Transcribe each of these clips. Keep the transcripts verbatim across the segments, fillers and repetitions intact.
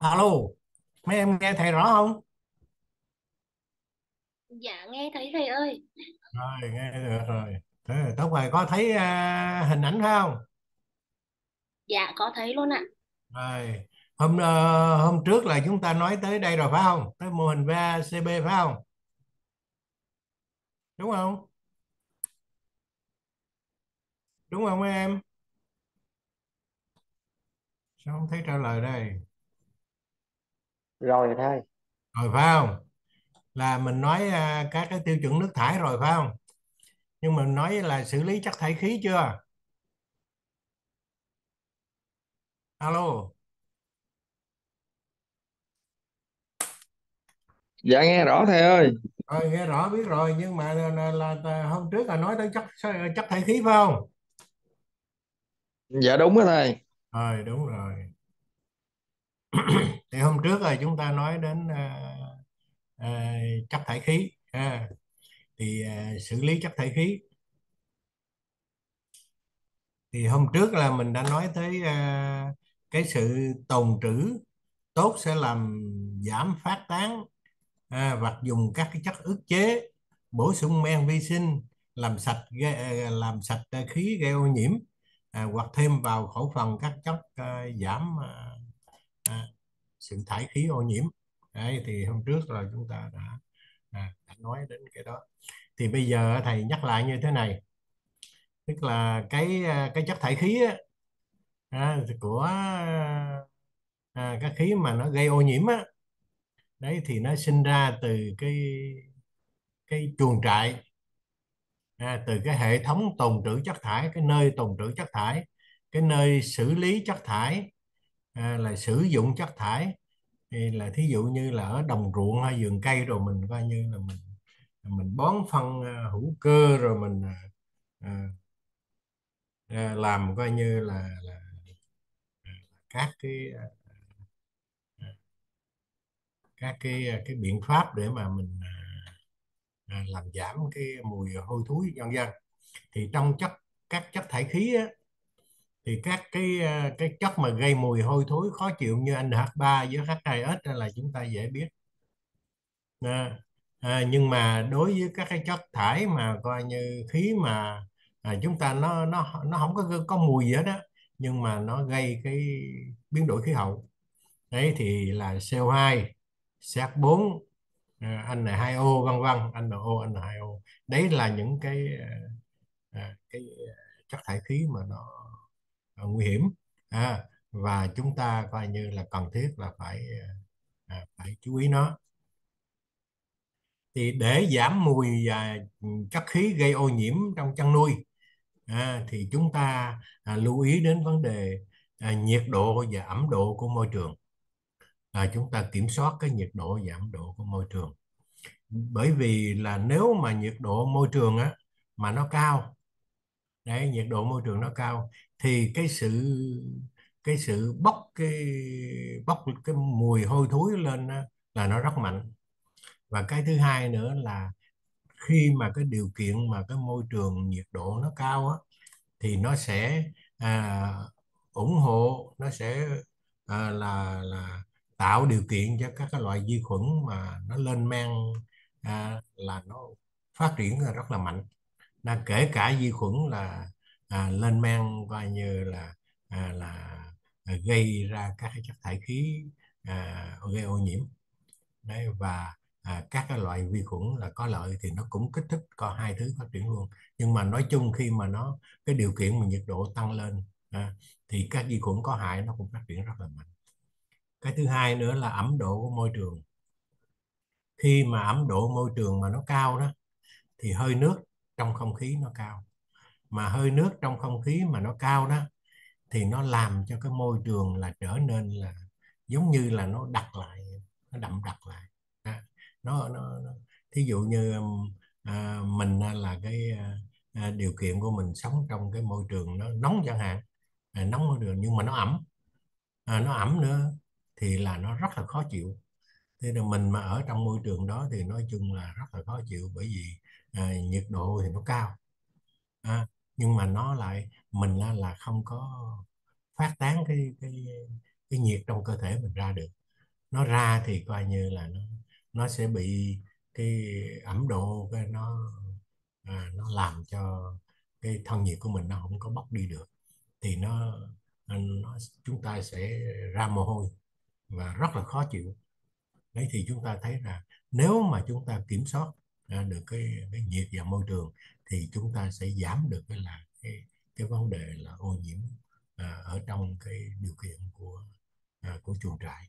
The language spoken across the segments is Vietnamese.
Alo, mấy em nghe thầy rõ không? Dạ nghe thấy thầy ơi. Rồi, nghe được rồi. Thế là tốt rồi, có thấy à, hình ảnh phải không? Dạ có thấy luôn ạ. Rồi, hôm ờ, hôm trước là chúng ta nói tới đây rồi phải không? Tới mô hình vê a xê bê phải không? Đúng không? Đúng không mấy em? Sao không thấy trả lời đây? Rồi thôi. Rồi phải không? Là mình nói à, các cái tiêu chuẩn nước thải rồi phải không? Nhưng mình nói là xử lý chất thải khí chưa? Alo. Dạ nghe rõ thầy ơi. Rồi nghe rõ biết rồi nhưng mà là, là, là, là hôm trước là nói tới chất chất thải khí phải không? Dạ đúng đó thầy. Rồi đúng rồi. Thì hôm trước là chúng ta nói đến à, à, chất thải khí à, thì à, xử lý chất thải khí thì hôm trước là mình đã nói tới à, cái sự tồn trữ tốt sẽ làm giảm phát tán à, hoặc dùng các cái chất ức chế bổ sung men vi sinh làm sạch gây- à, làm sạch à, khí gây ô nhiễm à, hoặc thêm vào khẩu phần các chất à, giảm à, à, sự thải khí ô nhiễm. Đấy, thì hôm trước là chúng ta đã, à, đã nói đến cái đó. Thì bây giờ thầy nhắc lại như thế này, tức là cái à, cái chất thải khí á, à, thì của à, cái khí mà nó gây ô nhiễm á, đấy thì nó sinh ra từ cái cái chuồng trại, à, từ cái hệ thống tồn trữ chất thải, cái nơi tồn trữ chất thải, cái nơi xử lý chất thải, à, là sử dụng chất thải, thì là thí dụ như là ở đồng ruộng hay vườn cây rồi mình coi như là mình mình bón phân à, hữu cơ rồi mình à, à, à, làm coi như là, là các cái à, các cái à, cái biện pháp để mà mình à, làm giảm cái mùi hôi thối vân vân. Thì trong chất các chất thải khí á, thì các cái à, cái chất mà gây mùi hôi thối khó chịu như en hát ba với hát hai ét là chúng ta dễ biết. À, à, nhưng mà đối với các cái chất thải mà coi như khí mà à, chúng ta nó nó nó không có có mùi gì hết á, nhưng mà nó gây cái biến đổi khí hậu, đấy thì là xê o hai, xê hát bốn, à, en hai o vân vân, en o en hai o. Đấy là những cái à, à, cái chất thải khí mà nó, nó nguy hiểm, à, và chúng ta coi như là cần thiết là phải à, phải chú ý nó. Thì để giảm mùi và chất khí gây ô nhiễm trong chăn nuôi, à, thì chúng ta à, lưu ý đến vấn đề à, nhiệt độ và ẩm độ của môi trường, là chúng ta kiểm soát cái nhiệt độ và ẩm độ của môi trường. Bởi vì là nếu mà nhiệt độ môi trường á mà nó cao, đấy, nhiệt độ môi trường nó cao thì cái sự cái sự bốc cái bốc cái mùi hôi thối lên á, là nó rất mạnh. Và cái thứ hai nữa là khi mà cái điều kiện mà cái môi trường nhiệt độ nó cao á, thì nó sẽ à, ủng hộ, nó sẽ à, là là tạo điều kiện cho các cái loại vi khuẩn mà nó lên men, à, là nó phát triển ra rất là mạnh. Là kể cả vi khuẩn là à, lên men coi như là à, là à, gây ra các cái chất thải khí à, gây ô nhiễm. Đấy, và à, các cái loại vi khuẩn là có lợi thì nó cũng kích thích có hai thứ phát triển luôn. Nhưng mà nói chung khi mà nó cái điều kiện mà nhiệt độ tăng lên, à, thì các vi khuẩn có hại nó cũng phát triển rất là mạnh. Cái thứ hai nữa là ẩm độ của môi trường. Khi mà ẩm độ môi trường mà nó cao đó thì hơi nước trong không khí nó cao, mà hơi nước trong không khí mà nó cao đó thì nó làm cho cái môi trường là trở nên là giống như là nó đặc lại, nó đậm đặc lại. À, nó, nó, nó thí dụ như um, à, mình à, là cái à, à, điều kiện của mình sống trong cái môi trường nó nóng chẳng hạn, à, nóng môi trường nhưng mà nó ẩm, à, nó ẩm nữa thì là nó rất là khó chịu. Thế là mình mà ở trong môi trường đó thì nói chung là rất là khó chịu, bởi vì à, nhiệt độ thì nó cao, à, nhưng mà nó lại mình là, là không có phát tán cái cái cái nhiệt trong cơ thể mình ra được. nó ra thì coi như là nó nó sẽ bị cái ẩm độ, cái nó à, nó làm cho cái thân nhiệt của mình nó không có bốc đi được, thì nó, nó chúng ta sẽ ra mồ hôi và rất là khó chịu. Đấy, thì chúng ta thấy là nếu mà chúng ta kiểm soát à, được cái, cái nhiệt và môi trường thì chúng ta sẽ giảm được cái là cái cái vấn đề là ô nhiễm à, ở trong cái điều kiện của à, của chuồng trại.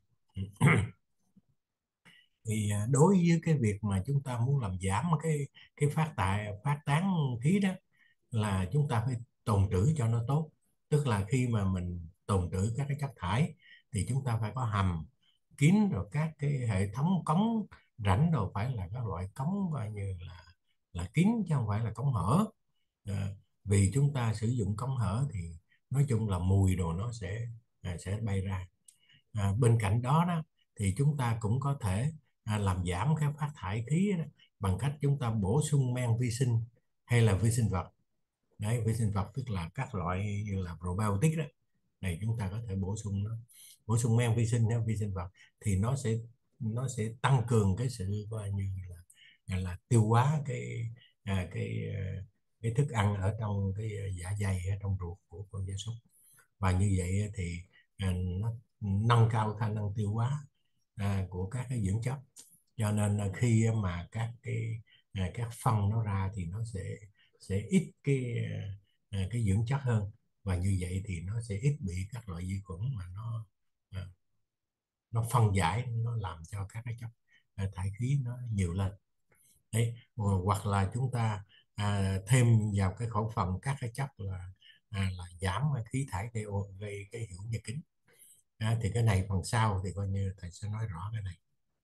Thì à, đối với cái việc mà chúng ta muốn làm giảm cái cái phát tại phát tán khí đó, là chúng ta phải tồn trữ cho nó tốt. Tức là khi mà mình tồn trữ các cái chất thải thì chúng ta phải có hầm kín, rồi các cái hệ thống cống rãnh rồi phải là các loại cống coi như là là kín chứ không phải là cống hở. À, vì chúng ta sử dụng cống hở thì nói chung là mùi đồ nó sẽ à, sẽ bay ra. À, bên cạnh đó đó thì chúng ta cũng có thể à, làm giảm cái phát thải khí đó, bằng cách chúng ta bổ sung men vi sinh hay là vi sinh vật. Đấy, vi sinh vật tức là các loại như là probiotic đó, này chúng ta có thể bổ sung nó, bổ sung men vi sinh hay vi sinh vật, thì nó sẽ nó sẽ tăng cường cái sự coi như là, là tiêu hóa cái à, cái à, cái thức ăn ở trong cái dạ dày, ở trong ruột của con gia súc, và như vậy thì à, nó nâng cao khả năng tiêu hóa à, của các cái dưỡng chất. Cho nên là khi mà các cái à, các phân nó ra thì nó sẽ sẽ ít cái à, cái dưỡng chất hơn, và như vậy thì nó sẽ ít bị các loại vi khuẩn mà nó à, nó phân giải, nó làm cho các cái chất à, thải khí nó nhiều lên. Đấy, hoặc là chúng ta à, thêm vào cái khẩu phần các cái chất là à, là giảm khí thải gây, gây cái hiệu nhà kính. À, thì cái này phần sau thì coi như thầy sẽ nói rõ cái này.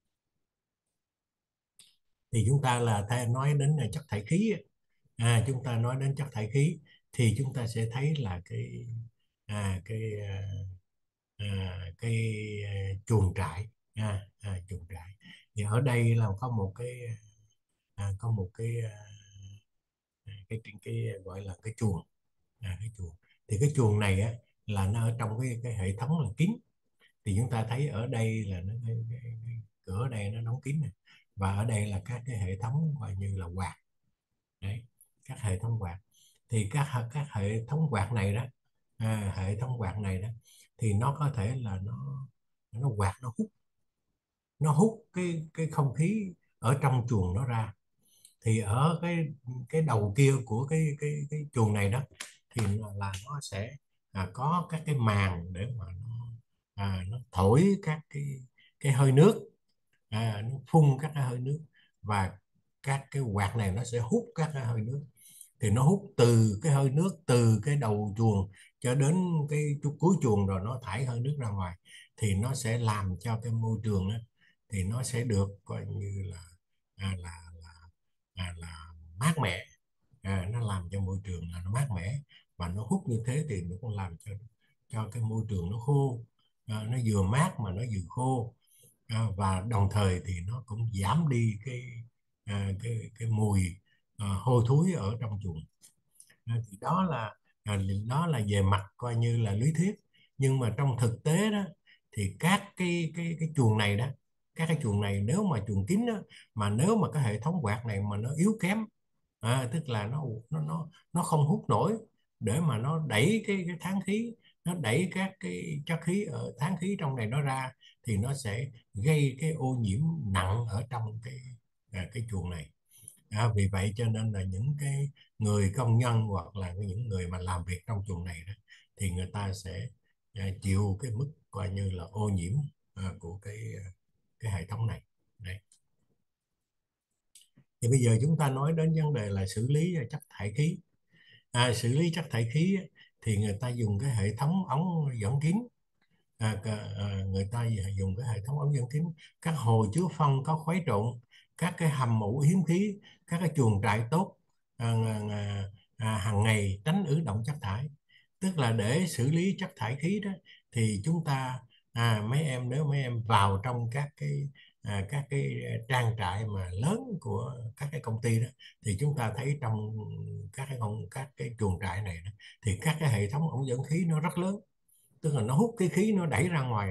Thì chúng ta là thay nói đến là chất thải khí, à, chúng ta nói đến chất thải khí thì chúng ta sẽ thấy là cái à, cái à, à, cái à, chuồng trại, à, à, chuồng trại thì ở đây là có một cái à, có một cái à, cái, cái cái gọi là cái chuồng, à, cái chuồng. Thì cái chuồng này á, là nó ở trong cái cái hệ thống là kín. Thì chúng ta thấy ở đây là nó cái, cái, cái cửa đây nó đóng kín này, và ở đây là các cái hệ thống gọi như là quạt. Đấy, các hệ thống quạt. Thì các các hệ thống quạt này đó, à, hệ thống quạt này đó thì nó có thể là nó nó quạt, nó hút nó hút cái cái không khí ở trong chuồng nó ra. Thì ở cái cái đầu kia của cái cái cái chuồng này đó thì là, là nó sẽ à, có các cái màng để mà nó à, nó thổi các cái cái hơi nước, à, nó phun các cái hơi nước, và các cái quạt này nó sẽ hút các cái hơi nước. Thì nó hút từ cái hơi nước từ cái đầu chuồng cho đến cái chút cuối chuồng, rồi nó thải hơi nước ra ngoài, thì nó sẽ làm cho cái môi trường đó thì nó sẽ được coi như là à, là à, là mát mẻ. À, nó làm cho môi trường là nó mát mẻ, và nó hút như thế thì nó cũng làm cho cho cái môi trường nó khô, à, nó vừa mát mà nó vừa khô, à, và đồng thời thì nó cũng giảm đi cái à, cái cái mùi à, hôi thối ở trong chuồng. À, thì đó là à, đó là về mặt coi như là lý thuyết. Nhưng mà trong thực tế đó thì các cái cái cái chuồng này đó, các cái chuồng này nếu mà chuồng kín đó, mà nếu mà cái hệ thống quạt này mà nó yếu kém, à, tức là nó nó nó nó không hút nổi để mà nó đẩy cái cái tháng khí, nó đẩy các cái chất khí ở tháng khí trong này nó ra, thì nó sẽ gây cái ô nhiễm nặng ở trong cái à, cái chuồng này. À, vì vậy cho nên là những cái người công nhân hoặc là những người mà làm việc trong chuồng này đó, thì người ta sẽ à, chịu cái mức coi như là ô nhiễm à, của cái cái hệ thống này. Đấy. Thì bây giờ chúng ta nói đến vấn đề là xử lý chất thải khí. À, xử lý chất thải khí á, thì người ta dùng cái hệ thống ống dẫn kín. À, à, người ta dùng cái hệ thống ống dẫn kín, các hồ chứa phân có khuấy trộn, các cái hầm ủ hiếm khí, các cái chuồng trại tốt à, à, à, hàng ngày tránh ứ động chất thải. Tức là để xử lý chất thải khí đó thì chúng ta à, mấy em nếu mấy em vào trong các cái à, các cái trang trại mà lớn của các cái công ty đó, thì chúng ta thấy trong các cái con các cái chuồng trại này đó, thì các cái hệ thống ống dẫn khí nó rất lớn. Tức là nó hút cái khí nó đẩy ra ngoài,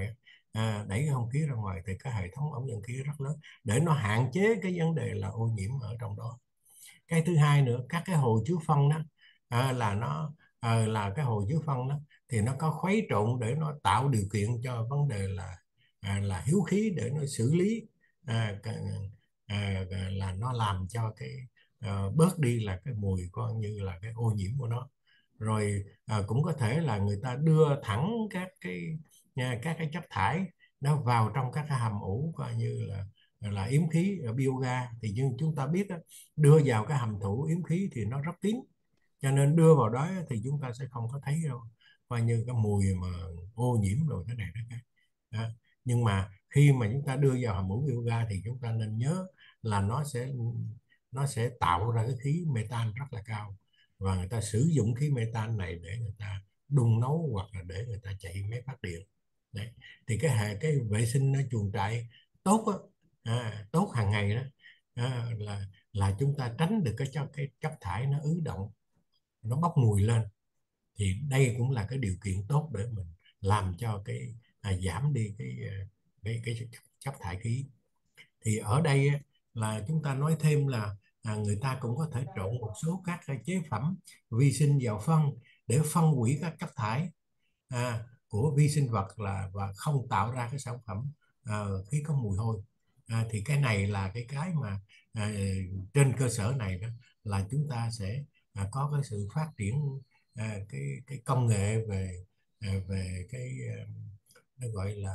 à, đẩy cái không khí ra ngoài thì cái hệ thống ống dẫn khí rất lớn để nó hạn chế cái vấn đề là ô nhiễm ở trong đó. Cái thứ hai nữa, các cái hồ chứa phân đó, à, là nó à, là cái hồ chứa phân đó thì nó có khuấy trộn để nó tạo điều kiện cho vấn đề là à, là hiếu khí để nó xử lý, à, à, là nó làm cho cái à, bớt đi là cái mùi coi như là cái ô nhiễm của nó. Rồi à, cũng có thể là người ta đưa thẳng các cái nha, các cái chất thải nó vào trong các cái hầm ủ coi như là là yếm khí ở bioga. Thì như chúng ta biết đó, đưa vào cái hầm thụ yếm khí thì nó rất kín, cho nên đưa vào đó thì chúng ta sẽ không có thấy đâu coi như cái mùi mà ô nhiễm rồi cái này đó, cái đó. Nhưng mà khi mà chúng ta đưa vào hầm ủ bioga thì chúng ta nên nhớ là nó sẽ nó sẽ tạo ra cái khí metan rất là cao, và người ta sử dụng khí metan này để người ta đun nấu hoặc là để người ta chạy máy phát điện. Đấy. Thì cái hệ cái vệ sinh ở chuồng trại tốt á, à, tốt hàng ngày đó, à, là là chúng ta tránh được cái chất cái chất thải nó ứ động, nó bốc mùi lên. Thì đây cũng là cái điều kiện tốt để mình làm cho cái à, giảm đi cái à, cái cái chất, chất thải khí. Thì ở đây á, là chúng ta nói thêm là à, người ta cũng có thể trộn một số các cái chế phẩm vi sinh vào phân để phân hủy các chất thải à, của vi sinh vật, là và không tạo ra cái sản phẩm à, khí có mùi hôi. À, thì cái này là cái cái mà à, trên cơ sở này đó là chúng ta sẽ à, có cái sự phát triển à, cái cái công nghệ về à, về cái à, nó gọi là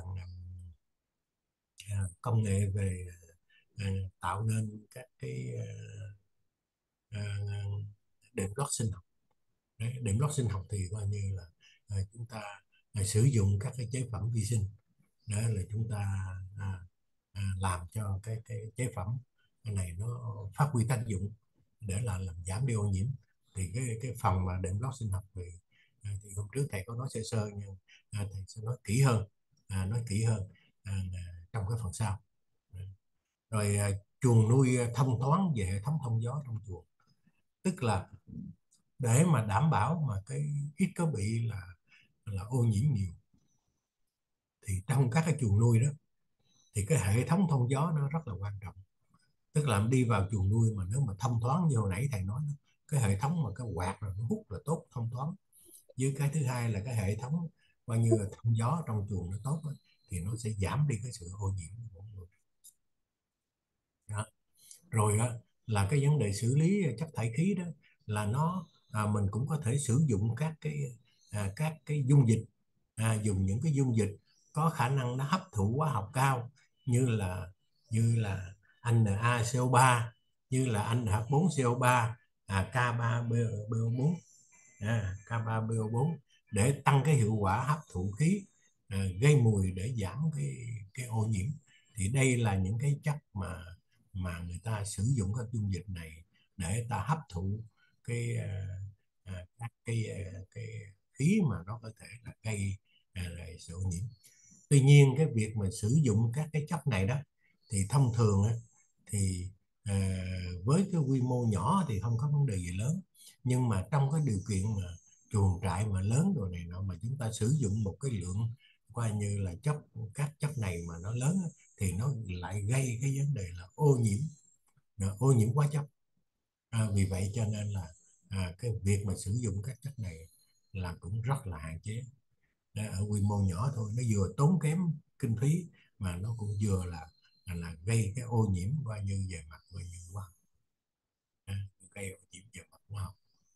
à, công nghệ về à, tạo nên các cái à, à, đệm lót sinh học. Đấy, đệm lót sinh học thì coi như là à, chúng ta à, sử dụng các cái chế phẩm vi sinh để là chúng ta à, à, làm cho cái cái chế phẩm cái này nó phát huy tác dụng để là làm giảm đi ô nhiễm. Thì cái cái phần mà đệm lót sinh học thì à, thì hôm trước thầy có nói sơ sơ, nhưng à, thầy sẽ nói kỹ hơn, à, nói kỹ hơn à, trong cái phần sau. Rồi à, chuồng nuôi thông thoáng về hệ thống thông gió trong chuồng, tức là để mà đảm bảo mà cái ít có bị là là ô nhiễm nhiều, thì trong các cái chuồng nuôi đó thì cái hệ thống thông gió nó rất là quan trọng. Tức là đi vào chuồng nuôi mà nếu mà thông thoáng như hồi nãy thầy nói, cái hệ thống mà cái quạt là nó hút là tốt, thông thoáng, với cái thứ hai là cái hệ thống coi như là thông gió trong chuồng nó tốt đó, thì nó sẽ giảm đi cái sự ô nhiễm của người. Đó. Rồi á, là cái vấn đề xử lý chất thải khí đó là nó à, mình cũng có thể sử dụng các cái à, các cái dung dịch, à, dùng những cái dung dịch có khả năng nó hấp thụ hóa học cao, như là như là NaCO3, như là N H bốn C O ba, à, K ba B O bốn, à, K ba B O bốn, để tăng cái hiệu quả hấp thụ khí à, gây mùi để giảm cái cái ô nhiễm. Thì đây là những cái chất mà mà người ta sử dụng các dung dịch này để ta hấp thụ cái à, à, các cái à, cái khí mà nó có thể là gây à, là sự ô nhiễm. Tuy nhiên cái việc mà sử dụng các cái chất này đó thì thông thường á, thì à, với cái quy mô nhỏ thì không có vấn đề gì lớn, nhưng mà trong cái điều kiện mà chuồng trại mà lớn rồi này nọ mà chúng ta sử dụng một cái lượng coi như là chất các chất này mà nó lớn á, thì nó lại gây cái vấn đề là ô nhiễm, ô nhiễm hóa chất. À, vì vậy cho nên là à, cái việc mà sử dụng các chất này là cũng rất là hạn chế. Để ở quy mô nhỏ thôi, nó vừa tốn kém kinh phí mà nó cũng vừa là là, là gây cái ô nhiễm coi như về mặt coi như quá, à, gây ô nhiễm về mặt hóa học.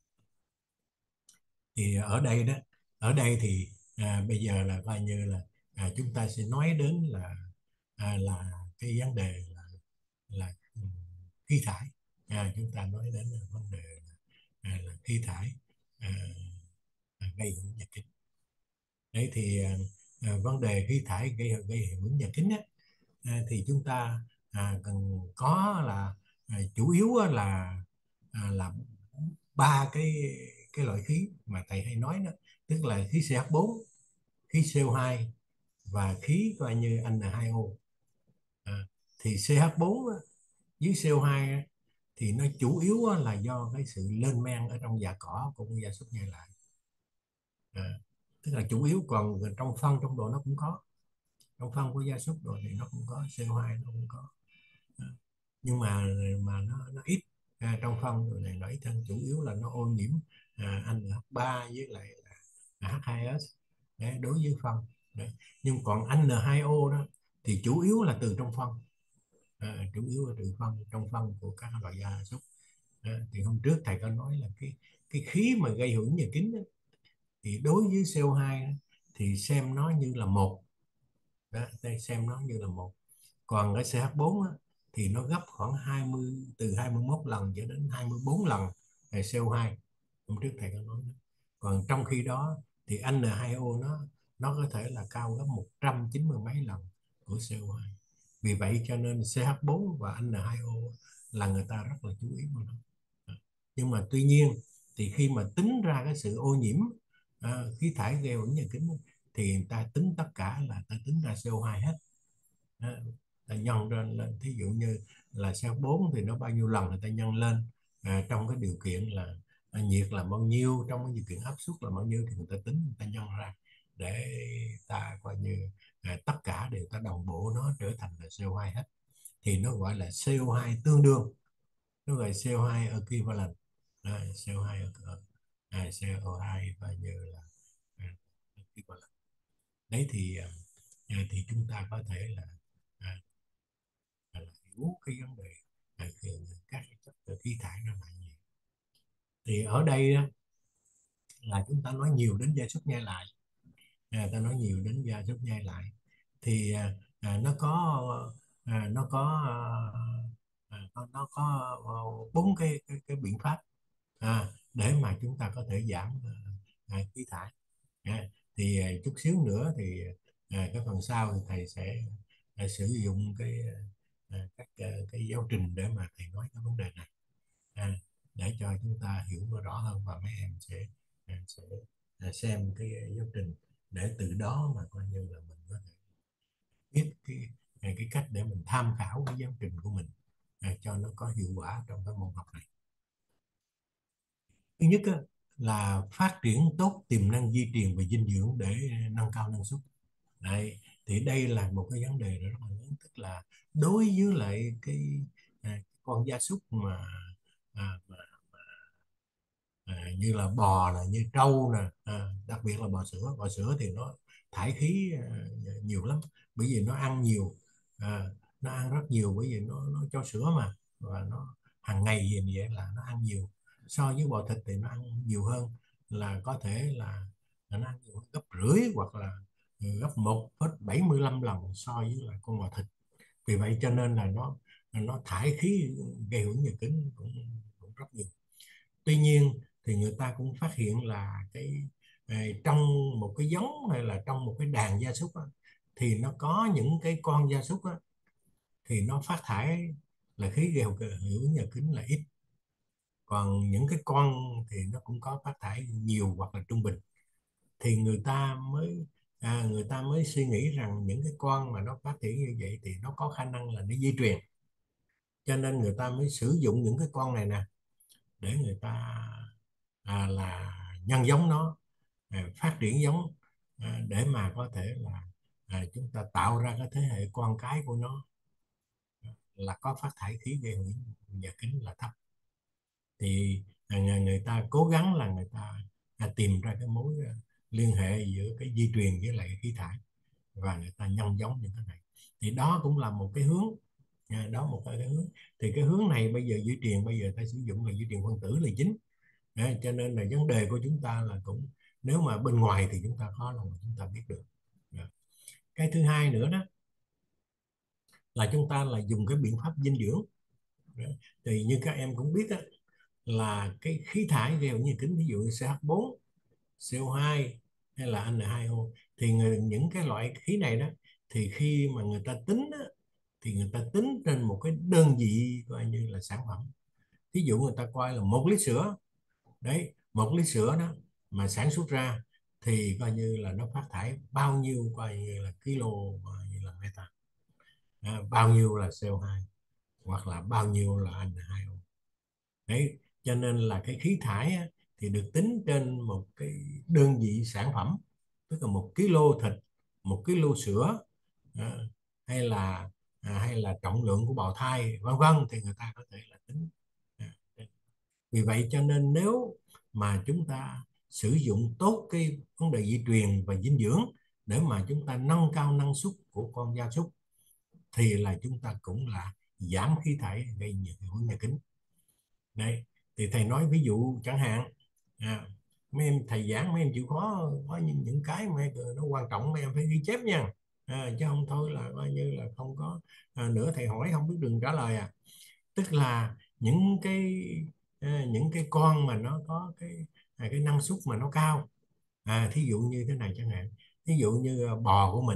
Thì ở đây đó, ở đây thì à, bây giờ là coi như là à, chúng ta sẽ nói đến là à, là cái vấn đề là là ừ, khí thải. À, chúng ta nói đến là vấn đề là, à, là khí thải à, à, gây hưởng nhà kính. Đấy thì à, à, vấn đề khí thải gây gây hiệu ứng nhà kính á, à, thì chúng ta à, cần có là à, chủ yếu á là à, là ba cái cái loại khí mà thầy hay nói đó, tức là khí C H bốn, khí C O hai và khí coi như N hai O. À, thì C H bốn á, với C O hai á, thì nó chủ yếu á, là do cái sự lên men ở trong dạ cỏ của con gia súc nhai lại, à, tức là chủ yếu, còn trong phân trong đồ nó cũng có. trong phân của gia súc rồi thì nó cũng có xê o hai, nó cũng có. À, nhưng mà mà nó nó ít. À, trong phân rồi này nó ít hơn, chủ yếu là nó ô nhiễm à, en hát ba với lại là hát hai ét. Đấy, đối với phân. Đấy. Nhưng còn en hai o đó thì chủ yếu là từ trong phân. À, chủ yếu là từ phân, trong phân của các loại gia súc. À, thì hôm trước thầy có nói là cái cái khí mà gây hưởng nhà kính đó, thì đối với xê o hai đó, thì xem nó như là một. Đó, đây xem nó như là một. Còn cái xê hát bốn á, thì nó gấp khoảng hai mươi, từ hai mươi mốt lần cho đến hai mươi bốn lần là xê o hai. Hôm trước thầy có nói đó. Còn trong khi đó thì en hai o nó nó có thể là cao gấp một trăm chín mươi mấy lần của xê o hai. Vì vậy cho nên xê hát bốn và en hai o là người ta rất là chú ý vào nó. Nhưng mà tuy nhiên thì khi mà tính ra cái sự ô nhiễm à, khí thải gây ô nhiễm nhà kính thì người ta tính tất cả là ta tính ra xê o hai hết. À, ta nhân lên, lên thí dụ như là xê hát bốn thì nó bao nhiêu lần người ta nhân lên à, trong cái điều kiện là à, nhiệt là bao nhiêu, trong cái điều kiện áp suất là bao nhiêu thì người ta tính, người ta nhân ra để ta coi như à, tất cả đều ta đồng bộ nó trở thành là xê o hai hết. Thì nó gọi là xê o hai tương đương, nó gọi xê o hai equivalent. À, xê o hai à, xê o hai bao nhiêu là à, equivalent. Đấy thì à, à, thì chúng ta có thể là à, là hiểu cái vấn đề à, các cái chất khí thải nó là gì. Thì ở đây á, là chúng ta nói nhiều đến gia súc nhai lại. À, ta nói nhiều đến gia súc nhai lại thì à, à, nó có à, nó có à, nó, nó có ờ, bốn cái, cái cái biện pháp à, để mà chúng ta có thể giảm à, khí thải. À, thì à, chút xíu nữa thì à, cái phần sau thì thầy sẽ à, sử dụng cái à, các à, cái giáo trình để mà thầy nói cái vấn đề này à, để cho chúng ta hiểu nó rõ hơn, và mấy em sẽ à, sẽ à, xem cái giáo trình để từ đó mà coi như là mình có thể biết cái à, cái cách để mình tham khảo cái giáo trình của mình à, cho nó có hiệu quả trong cái môn học này. Thứ nhất á, là phát triển tốt tiềm năng di truyền và dinh dưỡng để nâng cao năng suất. Đấy, thì đây là một cái vấn đề rất là lớn, tức là đối với lại cái à, con gia súc mà, à, mà à, như là bò nè, như trâu nè, à, đặc biệt là bò sữa. Bò sữa thì nó thải khí à, nhiều lắm, bởi vì nó ăn nhiều. À, nó ăn rất nhiều bởi vì nó nó cho sữa mà, và nó hàng ngày gì vậy là nó ăn nhiều. So với bò thịt thì nó ăn nhiều hơn, là có thể là, là nó ăn nhiều hơn gấp rưỡi hoặc là gấp một phẩy bảy mươi lăm lần so với là con bò thịt. Vì vậy cho nên là nó nó thải khí gây hưởng nhà kính cũng, cũng rất nhiều. Tuy nhiên thì người ta cũng phát hiện là cái à, trong một cái giống hay là trong một cái đàn gia súc á, thì nó có những cái con gia súc á, thì nó phát thải là khí gây hưởng nhà kính là ít, còn những cái con thì nó cũng có phát thải nhiều hoặc là trung bình. Thì người ta mới à, người ta mới suy nghĩ rằng những cái con mà nó phát triển như vậy thì nó có khả năng là nó di truyền, cho nên người ta mới sử dụng những cái con này nè để người ta à, là nhân giống nó, à, phát triển giống à, để mà có thể là à, chúng ta tạo ra cái thế hệ con cái của nó là có phát thải khí gây hưởng nhà kính là thấp. Thì à, người, người ta cố gắng là người ta à, tìm ra cái mối à, liên hệ giữa cái di truyền với lại cái khí thải, và người ta nhân giống những cái này. Thì đó cũng là một cái hướng à, đó một cái hướng. Thì cái hướng này bây giờ di truyền, bây giờ ta sử dụng là di truyền phân tử là chính. Đấy, cho nên là vấn đề của chúng ta là cũng, nếu mà bên ngoài thì chúng ta khó lòng mà chúng ta biết được. Dạ. Cái thứ hai nữa đó là chúng ta là dùng cái biện pháp dinh dưỡng. Đấy. Thì như các em cũng biết đó, là cái khí thải gây ô nhiễm kính, ví dụ như xê hát bốn, xê o hai hay là en hai o, thì người, những cái loại khí này đó, thì khi mà người ta tính đó, thì người ta tính trên một cái đơn vị coi như là sản phẩm. Ví dụ người ta coi là một lít sữa, đấy, một lít sữa đó mà sản xuất ra thì coi như là nó phát thải bao nhiêu coi như là kilo, coi như là meta, à, bao nhiêu là xê o hai hoặc là bao nhiêu là en hai o. Đấy, cho nên là cái khí thải á, thì được tính trên một cái đơn vị sản phẩm, tức là một kilo thịt, một kilo sữa à, hay là à, hay là trọng lượng của bào thai vân vân, thì người ta có thể là tính. À, vì vậy cho nên nếu mà chúng ta sử dụng tốt cái vấn đề di truyền và dinh dưỡng để mà chúng ta nâng cao năng suất của con gia súc, thì là chúng ta cũng là giảm khí thải gây nhiều hiệu ứng nhà kính. Đấy, thì thầy nói ví dụ chẳng hạn, à, mấy em thầy giảng mấy em chịu khó có những, những cái mà nó quan trọng mấy em phải ghi chép nha, à, chứ không thôi là coi như là không có, à, nữa thầy hỏi không biết đường trả lời à. Tức là những cái à, những cái con mà nó có cái à, cái năng suất mà nó cao, à, thí dụ như thế này chẳng hạn, thí dụ như à, bò của mình,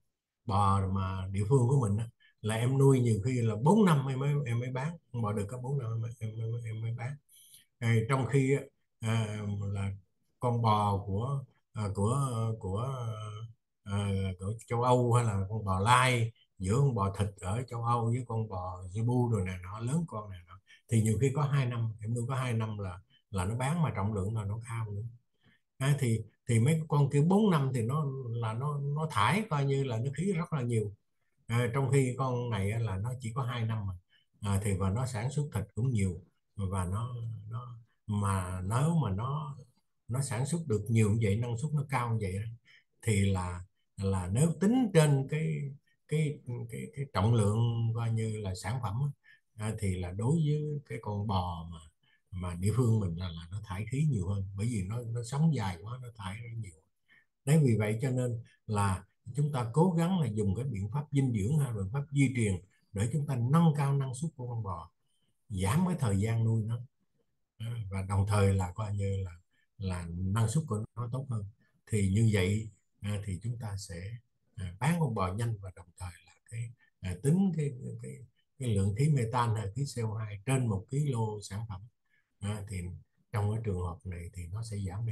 bò mà địa phương của mình á, là em nuôi nhiều khi là bốn năm em mới em mới bán con bò, được có bốn năm em, mới- em, mới- em mới bán. À, trong khi á, à, là con bò của à, của của à, của châu Âu hay là con bò lai, giữa con bò thịt ở châu Âu với con bò Zebu rồi này nọ lớn con này nọ, thì nhiều khi có hai năm em nuôi, có hai năm là là nó bán mà trọng lượng là nó cao nữa. À, thì thì mấy con kia bốn năm thì nó là nó nó thải coi như là nó khí rất là nhiều, à, trong khi con này á là nó chỉ có hai năm mà, à, thì và nó sản xuất thịt cũng nhiều, và nó nó mà nếu mà nó nó sản xuất được nhiều như vậy, năng suất nó cao như vậy á, thì là là nếu tính trên cái cái cái, cái trọng lượng coi như là sản phẩm á, à, thì là đối với cái con bò mà mà địa phương mình là, là nó thải khí nhiều hơn, bởi vì nó nó sống dài quá nó thải rất nhiều. Đấy, vì vậy cho nên là chúng ta cố gắng là dùng cái biện pháp dinh dưỡng hay biện pháp di truyền để chúng ta nâng cao năng suất của con bò, giảm cái thời gian nuôi nó. Đó, và đồng thời là coi như là là năng suất của nó tốt hơn. Thì như vậy à, thì chúng ta sẽ à, bán con bò nhanh, và đồng thời là cái à, tính cái, cái cái lượng khí metan hay khí xê o hai trên một kg sản phẩm, à, thì trong cái trường hợp này thì nó sẽ giảm đi.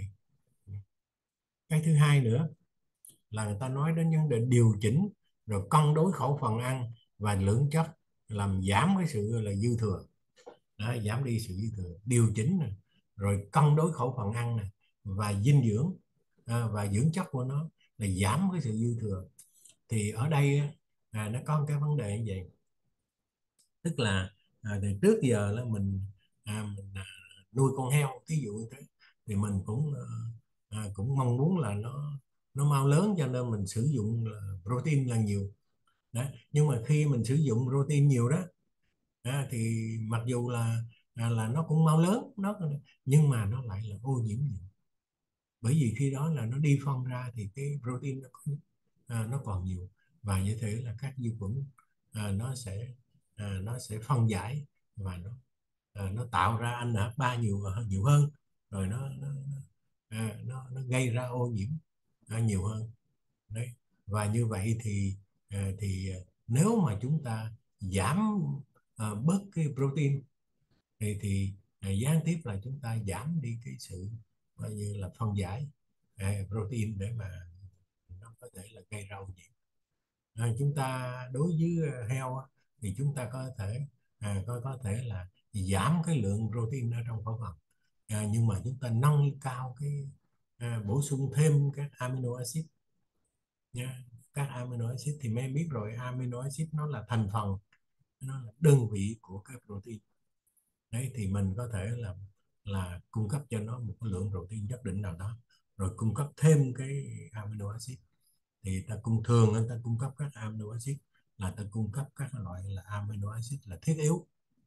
Cái thứ hai nữa là người ta nói đến vấn đề điều chỉnh rồi cân đối khẩu phần ăn và lượng chất, làm giảm cái sự là dư thừa. Đó, giảm đi sự dư thừa, điều chỉnh này, rồi cân đối khẩu phần ăn này, và dinh dưỡng à, và dưỡng chất của nó, là giảm cái sự dư thừa. Thì ở đây à, nó có một cái vấn đề như vậy, tức là à, từ trước giờ là mình, à, mình à, nuôi con heo ví dụ như thế, thì mình cũng à, à, cũng mong muốn là nó nó mau lớn, cho nên mình sử dụng là protein là nhiều. Đấy, nhưng mà khi mình sử dụng protein nhiều đó, à, thì mặc dù là à, là nó cũng mau lớn nó, nhưng mà nó lại là ô nhiễm nhiều, bởi vì khi đó là nó đi phân ra thì cái protein nó có, à, nó còn nhiều, và như thế là các vi khuẩn à, nó sẽ à, nó sẽ phân giải, và nó à, nó tạo ra en hát ba nhiều nhiều hơn, rồi nó nó, à, nó, nó gây ra ô nhiễm à, nhiều hơn. Đấy, và như vậy thì à, thì à, nếu mà chúng ta giảm à, bớt cái protein, thì thì à, gián tiếp là chúng ta giảm đi cái sự coi như là phân giải à, protein, để mà nó có thể là gây ra ô nhiễm. À, chúng ta đối với à, heo á, thì chúng ta có thể à, có có thể là giảm cái lượng protein ở trong khẩu phần, à, nhưng mà chúng ta nâng cao cái à, bổ sung thêm các amino acid nha. Các amino acid thì mấy em biết rồi, amino acid nó là thành phần, nó là đơn vị của cái protein. Đấy, thì mình có thể là là cung cấp cho nó một cái lượng protein nhất định nào đó, rồi cung cấp thêm cái amino acid. Thì ta cung thường người ta cung cấp các amino acid là ta cung cấp các loại là amino acid là thiết yếu.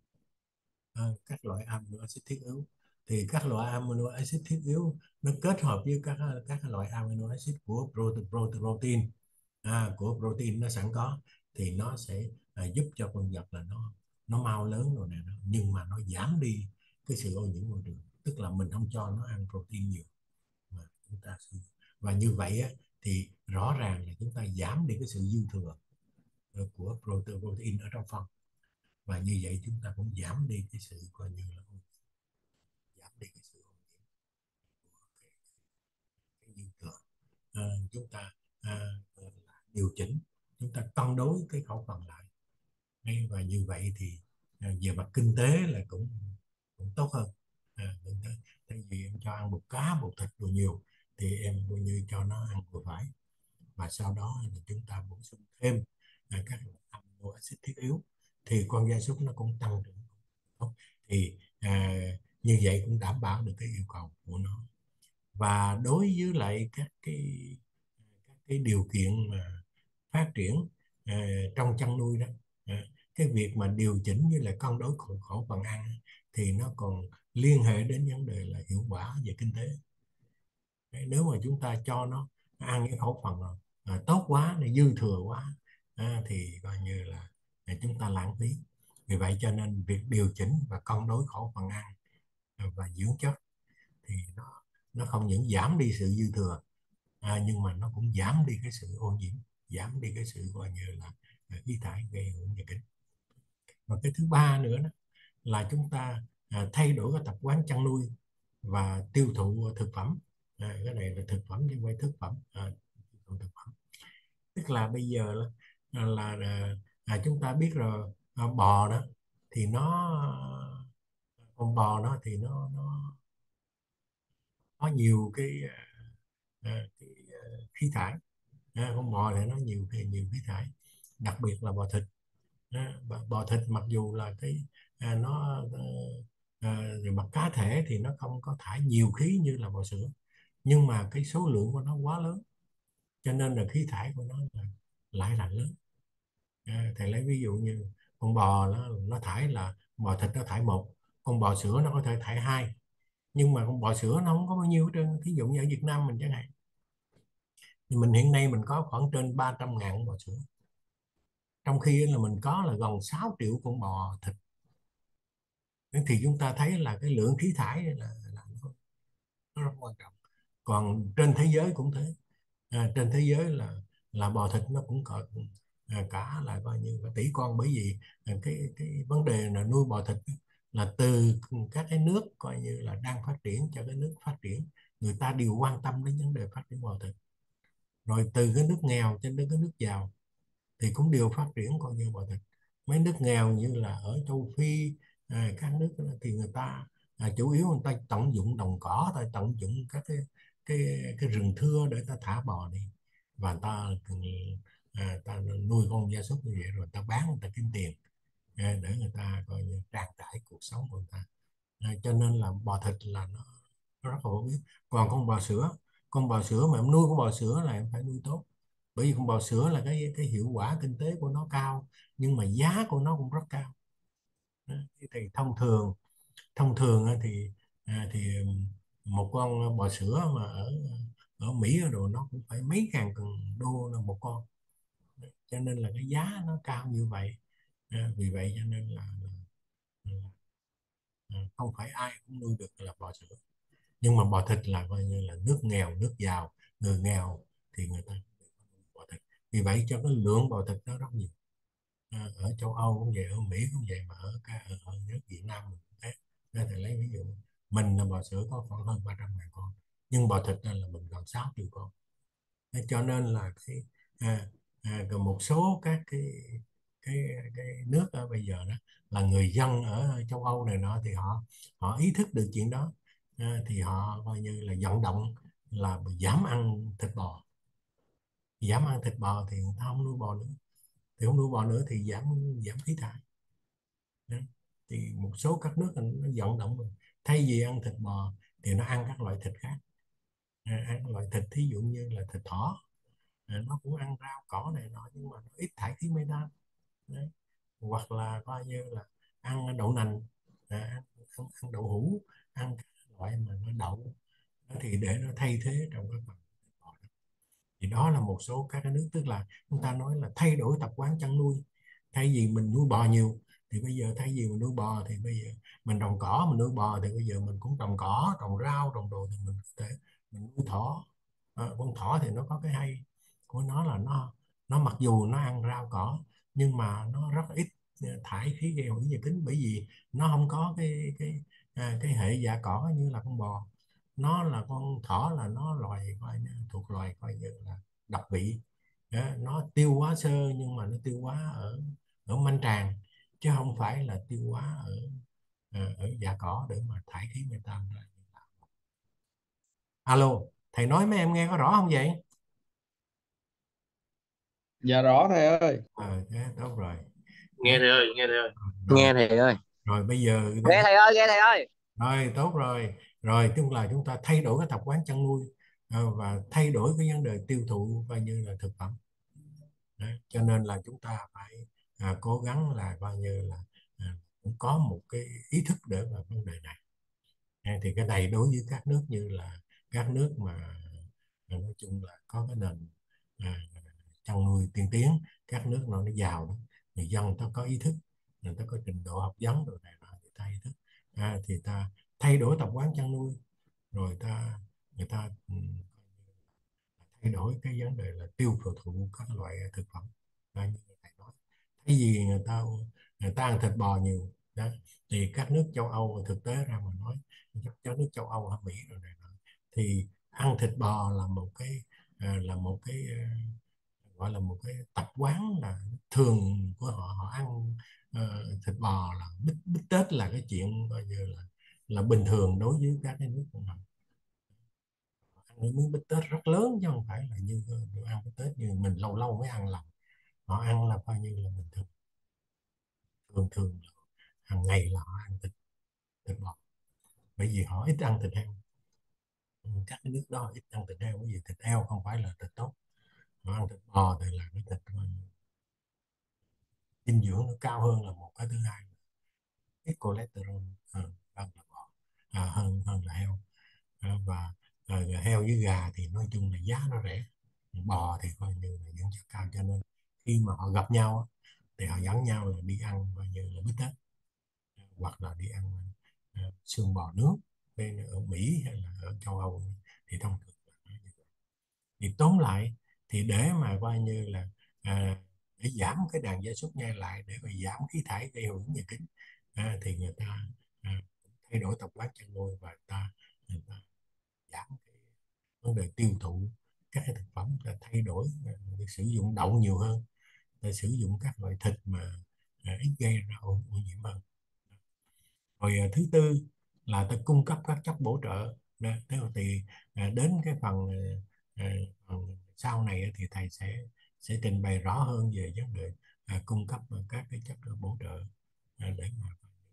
Ờ, các loại amino acid thiết yếu, thì các loại amino acid thiết yếu nó kết hợp với các các loại amino acid của protein, protein à, của protein nó sẵn có, thì nó sẽ à, giúp cho con vật là nó nó mau lớn rồi nè, nhưng mà nó giảm đi cái sự ô nhiễm môi trường, tức là mình không cho nó ăn protein nhiều mà chúng ta sử- và như vậy á, thì rõ ràng là chúng ta giảm đi cái sự dư thừa ờ, của protein, protein ở trong phân, và như vậy chúng ta cũng giảm đi cái sự coi như là giảm đi cái sự ô nhiễm của cái, cái dư thừa. À, chúng ta à, điều chỉnh, chúng ta cân đối cái khẩu phần lại. Đấy, và như vậy thì à, về mặt kinh tế là cũng cũng tốt hơn. À, kinh tế, thay vì em cho ăn bột cá bột thịt đồ nhiều, thì em coi như cho nó ăn vừa phải. và sau đó là chúng ta bổ sung thêm à, các amino acid thiết yếu, thì con gia súc nó cũng tăng trưởng tốt. Thì à, như vậy cũng đảm bảo được cái yêu cầu của nó. Và đối với lại các cái các cái điều kiện mà phát triển à, trong chăn nuôi đó, à, cái việc mà điều chỉnh với lại cân đối khẩu, khẩu phần ăn thì nó còn liên hệ đến vấn đề là hiệu quả về kinh tế. Đấy, nếu mà chúng ta cho nó ăn những khẩu phần à, tốt quá, này dư thừa quá, à, thì coi như là à, chúng ta lãng phí. Vì vậy cho nên việc điều chỉnh và cân đối khẩu phần ăn à, và dưỡng chất thì nó nó không những giảm đi sự dư thừa, à, nhưng mà nó cũng giảm đi cái sự ô nhiễm, giảm đi cái sự coi như là à, khí thải gây ảnh hưởng nhà kính. Và cái thứ ba nữa đó là chúng ta à, thay đổi cái tập quán chăn nuôi và tiêu thụ thực phẩm. À, cái này là thực phẩm liên quan thực phẩm, à, tiêu thụ thực phẩm tức là bây giờ là là, là à, chúng ta biết rồi, à, bò đó thì nó con bò đó thì nó nó có nhiều cái, à, cái à, khí thải. À, con bò thì nó nhiều thì nhiều khí thải, đặc biệt là bò thịt. À, bò, bò thịt mặc dù là cái à, nó à, à, về mặt cá thể thì nó không có thải nhiều khí như là bò sữa, nhưng mà cái số lượng của nó quá lớn, cho nên là khí thải của nó là lại là lớn. À, thầy lấy ví dụ như con bò nó, nó thải là bò thịt nó thải một, con bò sữa nó có thể thải hai, nhưng mà con bò sữa nó không có bao nhiêu hết trơn. Thí dụ như ở Việt Nam mình chẳng hạn, thì mình hiện nay mình có khoảng trên ba trăm ngàn con bò sữa, trong khi là mình có là gần sáu triệu con bò thịt. Thế thì chúng ta thấy là cái lượng khí thải là, là nó, nó rất quan trọng. Còn trên thế giới cũng thế, à, trên thế giới là là bò thịt nó cũng có à, cả là coi như là tỷ con, bởi vì à, cái cái vấn đề là nuôi bò thịt là từ các cái nước coi như là đang phát triển cho cái nước phát triển, người ta đều quan tâm đến vấn đề phát triển bò thịt. Rồi từ cái nước nghèo cho đến cái nước giàu thì cũng đều phát triển coi như bò thịt. Mấy nước nghèo như là ở châu Phi, à, các nước đó thì người ta à, chủ yếu người ta tận dụng đồng cỏ, ta tận dụng các cái cái cái rừng thưa để ta thả bò đi, và ta à, ta nuôi con gia súc như vậy rồi ta bán, người ta kiếm tiền à, để người ta coi như trang trải cuộc sống của người ta. À, cho nên là bò thịt là nó, nó rất là phổ biến. Còn con bò sữa, con bò sữa mà em nuôi con bò sữa là em phải nuôi tốt, bởi vì con bò sữa là cái cái hiệu quả kinh tế của nó cao, nhưng mà giá của nó cũng rất cao. Đó. Thì thông thường thông thường á thì à, thì một con bò sữa mà ở ở Mỹ ở đồ nó cũng phải mấy ngàn đô là một con. Cho nên là cái giá nó cao như vậy. À, vì vậy cho nên là, là, là không phải ai cũng nuôi được là bò sữa. Nhưng mà bò thịt là coi như là nước nghèo nước giàu, người nghèo thì người ta nuôi bò thịt. Vì vậy cho cái lượng bò thịt nó rất nhiều. À, ở châu Âu cũng vậy, ở Mỹ cũng vậy, mà ở, cả, ở, ở nước Việt Nam mình cũng thế. Nên thầy lấy ví dụ mình là bò sữa có khoảng hơn ba trăm ngàn con, nhưng bò thịt là mình gần sáu triệu con. Thế cho nên là cái à, à, còn một số các cái cái cái nước ở bây giờ đó là người dân ở châu Âu này nọ thì họ họ ý thức được chuyện đó. À, thì họ coi như là vận động là giảm ăn thịt bò, giảm ăn thịt bò thì người ta không nuôi bò nữa, thì không nuôi bò nữa thì giảm giảm khí thải. Đó. Thì một số các nước nó vận động rồi, thay vì ăn thịt bò thì nó ăn các loại thịt khác. À, ăn các loại thịt thí dụ như là thịt thỏ, à, nó cũng ăn rau cỏ này nọ nhưng mà nó ít thải khí methane. Đấy. Hoặc là coi như là ăn đậu nành, à, ăn, ăn, ăn đậu hũ, ăn các loại mà nó đậu đó, thì để nó thay thế trong cái phần thịt bò đó. Thì đó là một số các cái nước, tức là chúng ta nói là thay đổi tập quán chăn nuôi. Thay vì mình nuôi bò nhiều thì bây giờ thay vì mình nuôi bò thì bây giờ mình trồng cỏ, mình nuôi bò thì bây giờ mình cũng trồng cỏ, trồng rau, trồng đồ, thì mình có thể mình nuôi thỏ. À, con thỏ thì nó có cái hay của nó là nó nó mặc dù nó ăn rau cỏ nhưng mà nó rất ít thải khí gây ô nhiễm nhà kính, bởi vì nó không có cái cái à, cái hệ dạ cỏ như là con bò. Nó là con thỏ là nó loài coi như, thuộc loài coi như là độc vị. Đó, nó tiêu hóa sơ nhưng mà nó tiêu hóa ở ở manh tràng, chứ không phải là tiêu hóa ở ở, ở dạ cỏ để mà thải khí methane ra. Alo, thầy nói mấy em nghe có rõ không vậy? Dạ rõ thầy ơi. Ờ, thế tốt rồi. Nghe Thế, thầy ơi, nghe thầy ơi. rồi Nghe thầy ơi. rồi bây giờ Nghe thầy ơi, nghe thầy ơi. rồi tốt rồi. Rồi tức là chúng ta thay đổi cái tập quán chăn nuôi, ờ, và thay đổi cái vấn đề tiêu thụ coi như là thực phẩm. Đấy. Cho nên là chúng ta phải à, cố gắng là coi như là à, cũng có một cái ý thức để vào vấn đề này. À, thì cái này đối với các nước như là các nước mà à, nói chung là có cái nền à, chăn nuôi tiên tiến, các nước nó nó giàu đó, người dân người ta có ý thức, người ta có trình độ học vấn rồi này nọ, người ta ý thức, à, thì ta thay đổi tập quán chăn nuôi, rồi ta người ta ừ, thay đổi cái vấn đề là tiêu thụ các loại thực phẩm. Đó, như thầy nói, cái gì người ta người ta ăn thịt bò nhiều đó, thì các nước châu Âu thực tế ra mà nói, các nước châu Âu hay Mỹ rồi này nọ, thì ăn thịt bò là một cái à, là một cái à, gọi là một cái tập quán là thường của họ. Họ ăn ờ, thịt bò là bít, bít tết là cái chuyện coi như là là bình thường đối với các cái nước của họ. Ăn cái miếng bít tết rất lớn chứ không phải là như đồ ăn bít tết như mình lâu lâu mới ăn lần. Họ ăn là coi như là bình thường, thường thường là hàng ngày là họ ăn thịt thịt bò, bởi vì họ ít ăn thịt heo. Ừ, các cái nước đó ít ăn thịt heo, bởi vì thịt heo không phải là thịt tốt. Họ ăn thịt bò thì là cái thịt mà dinh dưỡng nó cao hơn là một, cái thứ hai ít cholesterol hơn hơn là bò, à, hơn hơn là heo. À, và à, heo với gà thì nói chung là giá nó rẻ, bò thì coi như là dưỡng chất cao, cho nên khi mà họ gặp nhau á, thì họ dẫn nhau là đi ăn coi như là bít tết, hoặc là đi ăn à, xương bò nướng bên ở Mỹ hay là ở châu Âu, thì thông thường là như vậy. Thì tóm lại, thì để mà coi như là à, để giảm cái đàn gia súc nhai lại, để mà giảm khí thải gây hiệu ứng nhà kính, à, thì người ta à, thay đổi tập quán chăn nuôi, và ta, người ta giảm cái vấn đề tiêu thụ các cái thực phẩm, là thay đổi à, sử dụng đậu nhiều hơn, là sử dụng các loại thịt mà à, ít gây ra ô, ô nhiễm hơn. Rồi à, thứ tư là ta cung cấp các chất bổ trợ đó. Thế thì à, đến cái phần, à, phần sau này á, thì thầy sẽ sẽ trình bày rõ hơn về vấn đề à, cung cấp các cái chất bổ trợ, à, để mà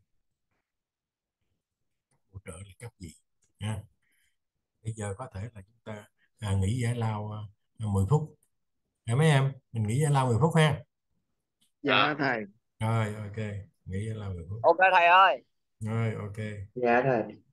bổ trợ là chất gì nha. Bây giờ có thể là chúng ta à, nghỉ giải lao à, mười phút, à, mấy em mình nghỉ giải lao mười phút ha. Dạ thầy. Rồi ok, nghỉ giải lao mười phút. Ok thầy ơi. Rồi ok. Dạ thầy.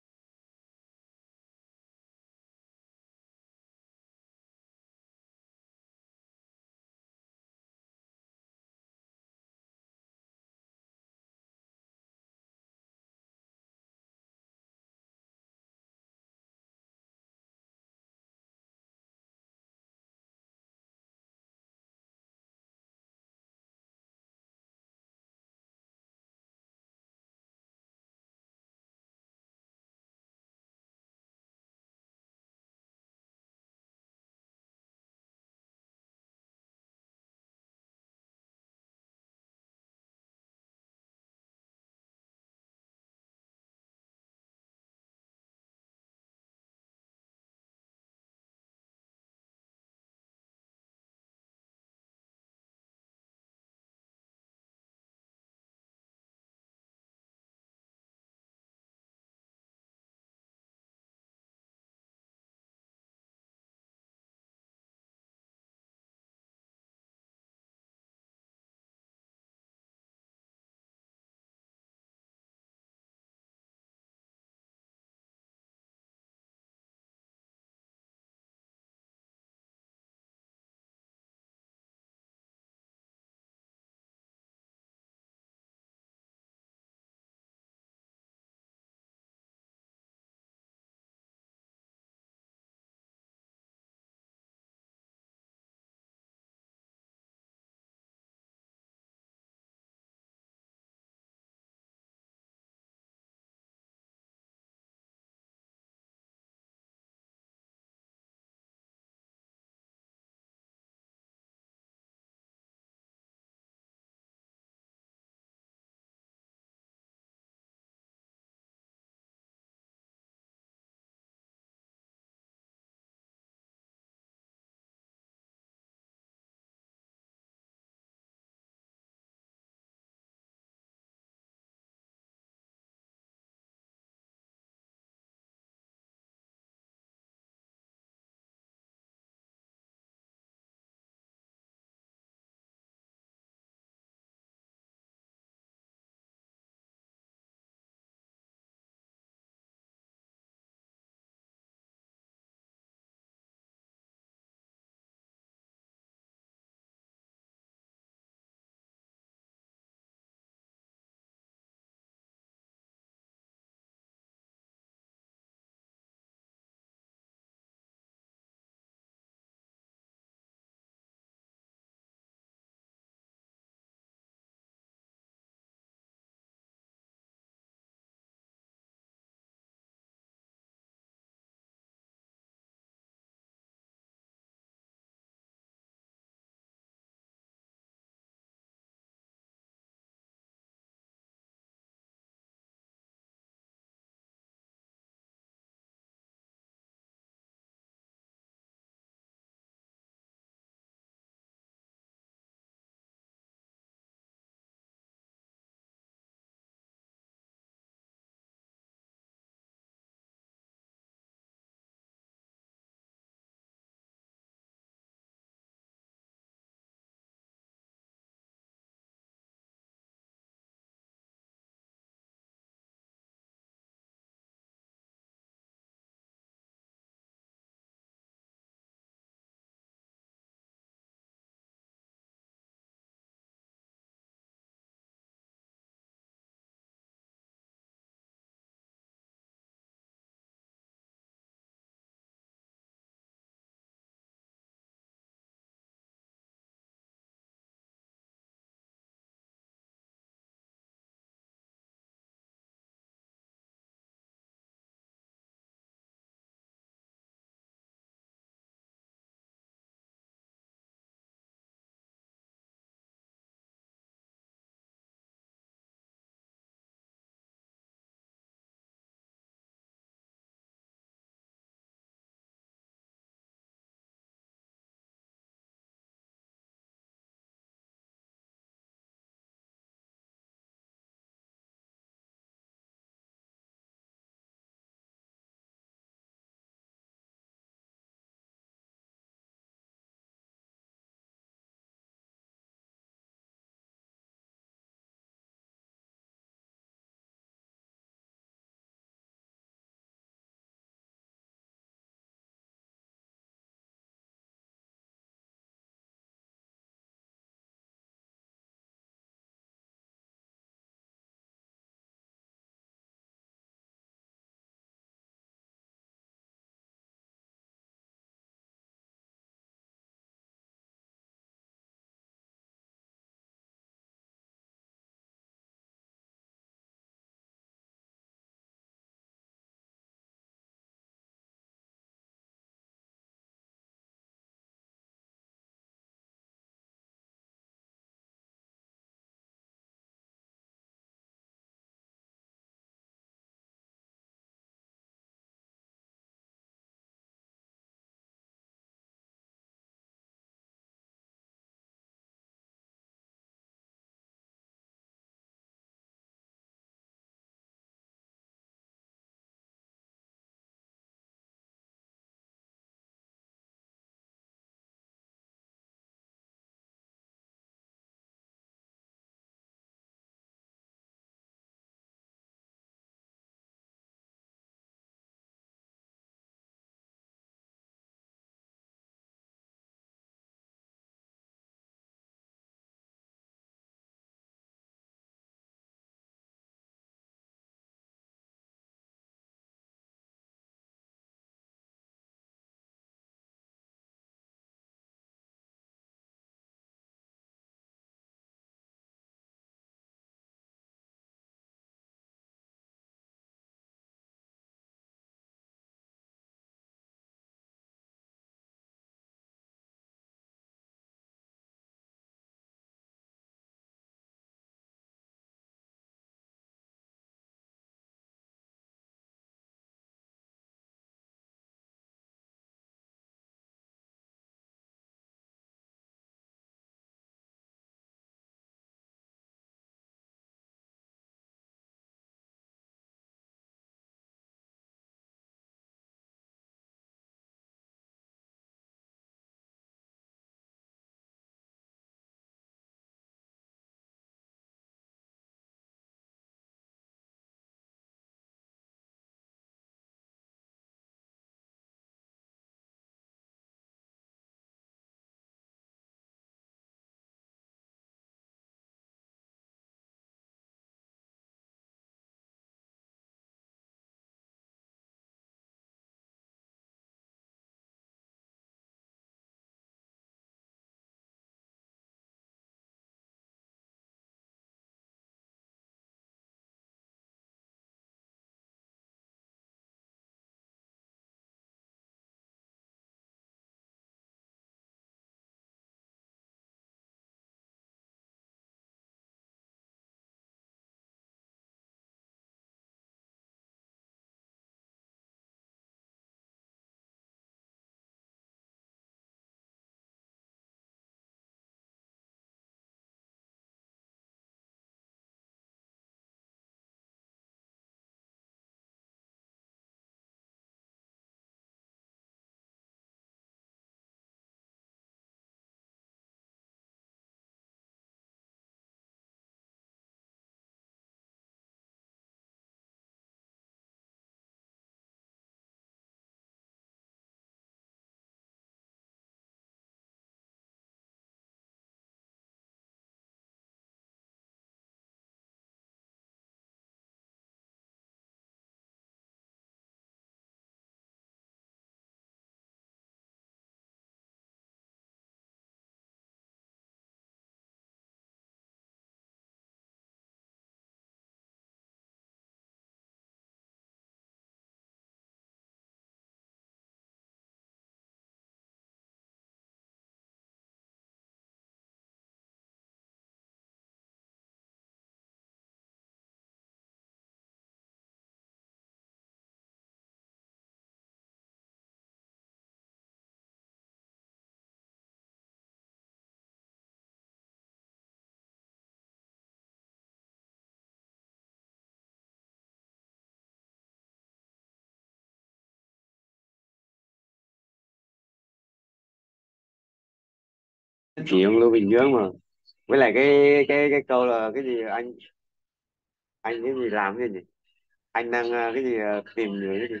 chuyện Lưu Bình Dương mà. Với lại cái cái cái câu là cái gì anh anh cái gì làm cái gì, anh đang ờ, cái gì ờ, tìm người cái gì,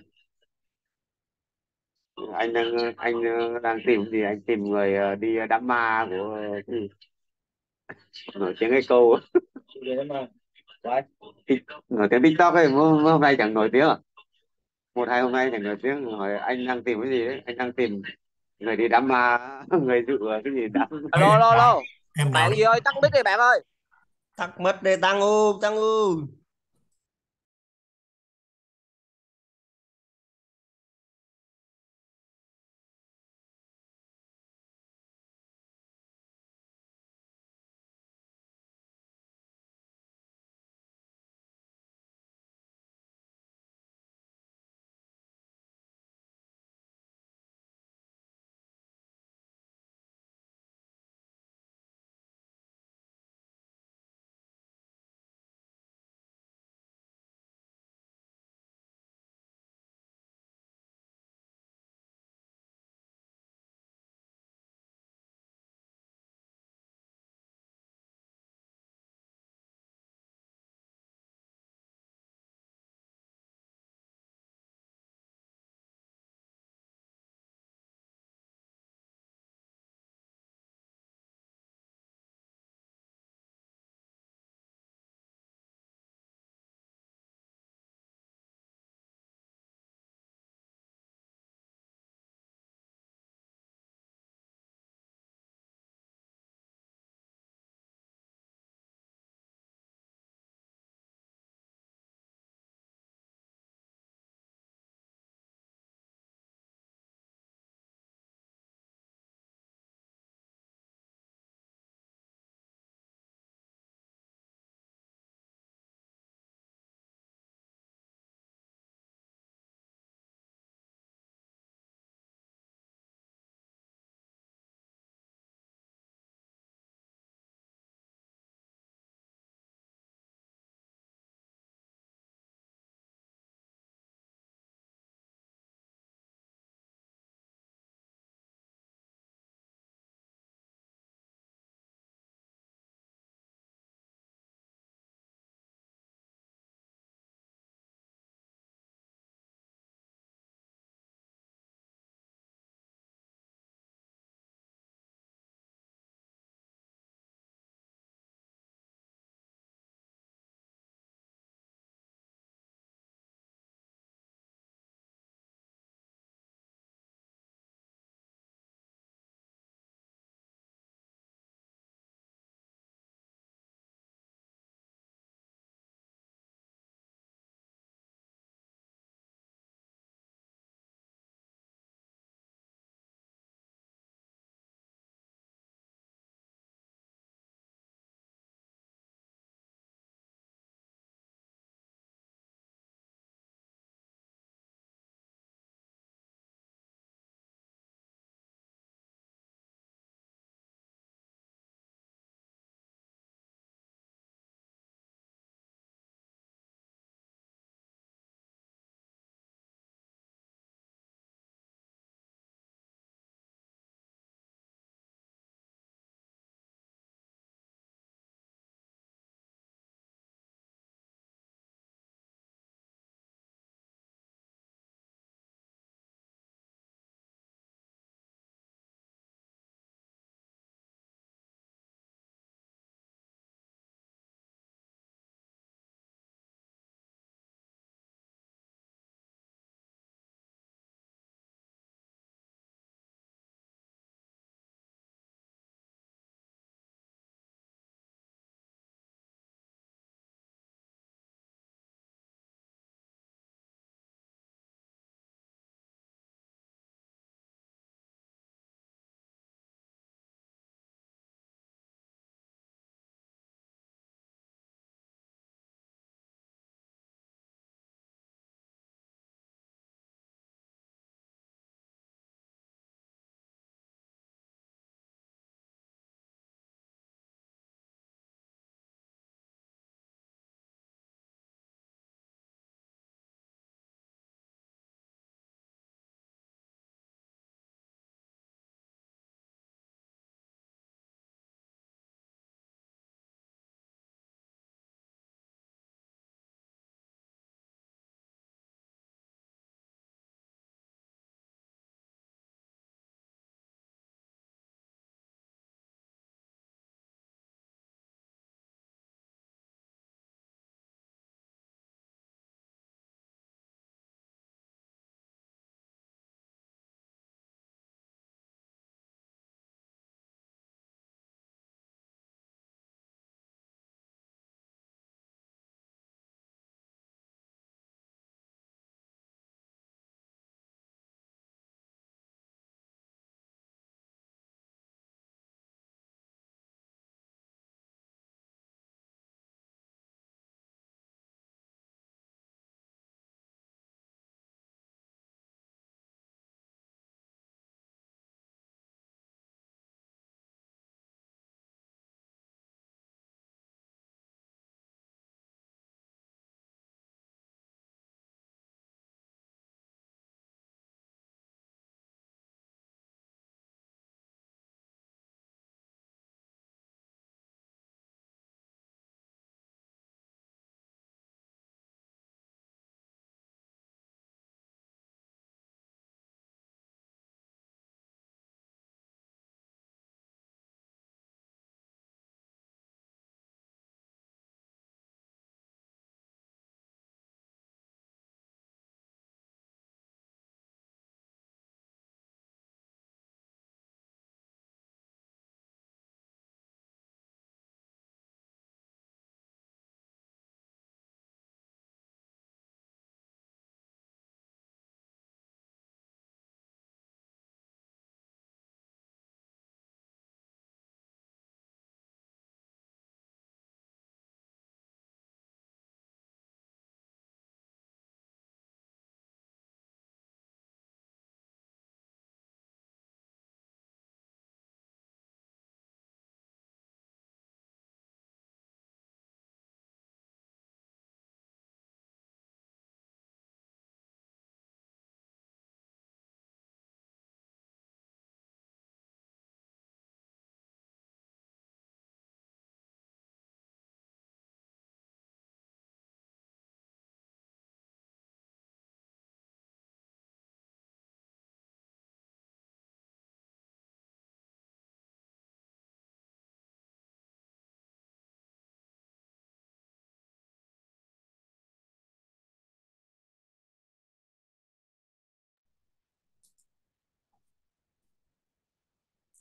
anh đang ờ, anh ờ, đang tìm cái gì, anh tìm người ờ, đi đám ma của cái gì, nổi tiếng cái câu nổi tiếng TikTok ấy, mới mới hôm nay chẳng nổi tiếng à, một hai hôm nay chẳng nổi tiếng, hỏi anh đang tìm cái gì đấy, anh đang tìm người đi đám ma người dự cái gì đám. Ê, Alo, alo, bạn alo. em nào Bạn đấy. gì ơi, tắt mic đi bạn ơi. Tắt mất để tăng ô tăng ô.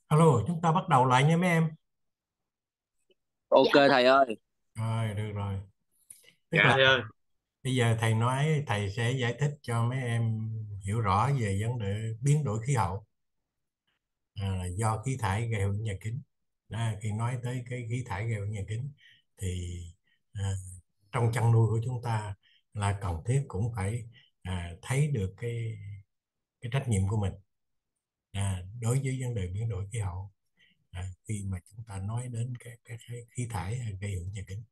Alo, chúng ta bắt đầu lại nha mấy em. Ok Dạ vâng. thầy ơi. Rồi, được rồi. Tức Dạ là thầy ơi. bây giờ thầy nói, thầy sẽ giải thích cho mấy em hiểu rõ về vấn đề biến đổi khí hậu, à, là do khí thải gây hiệu ứng nhà kính. Đó, khi nói tới cái khí thải gây hiệu ứng nhà kính thì à, trong chăn nuôi của chúng ta là cần thiết cũng phải à, thấy được cái cái trách nhiệm của mình à, đối với vấn đề biến đổi khí hậu, à, khi mà chúng ta nói đến cái, cái, cái khí thải gây hiệu ứng nhà kính.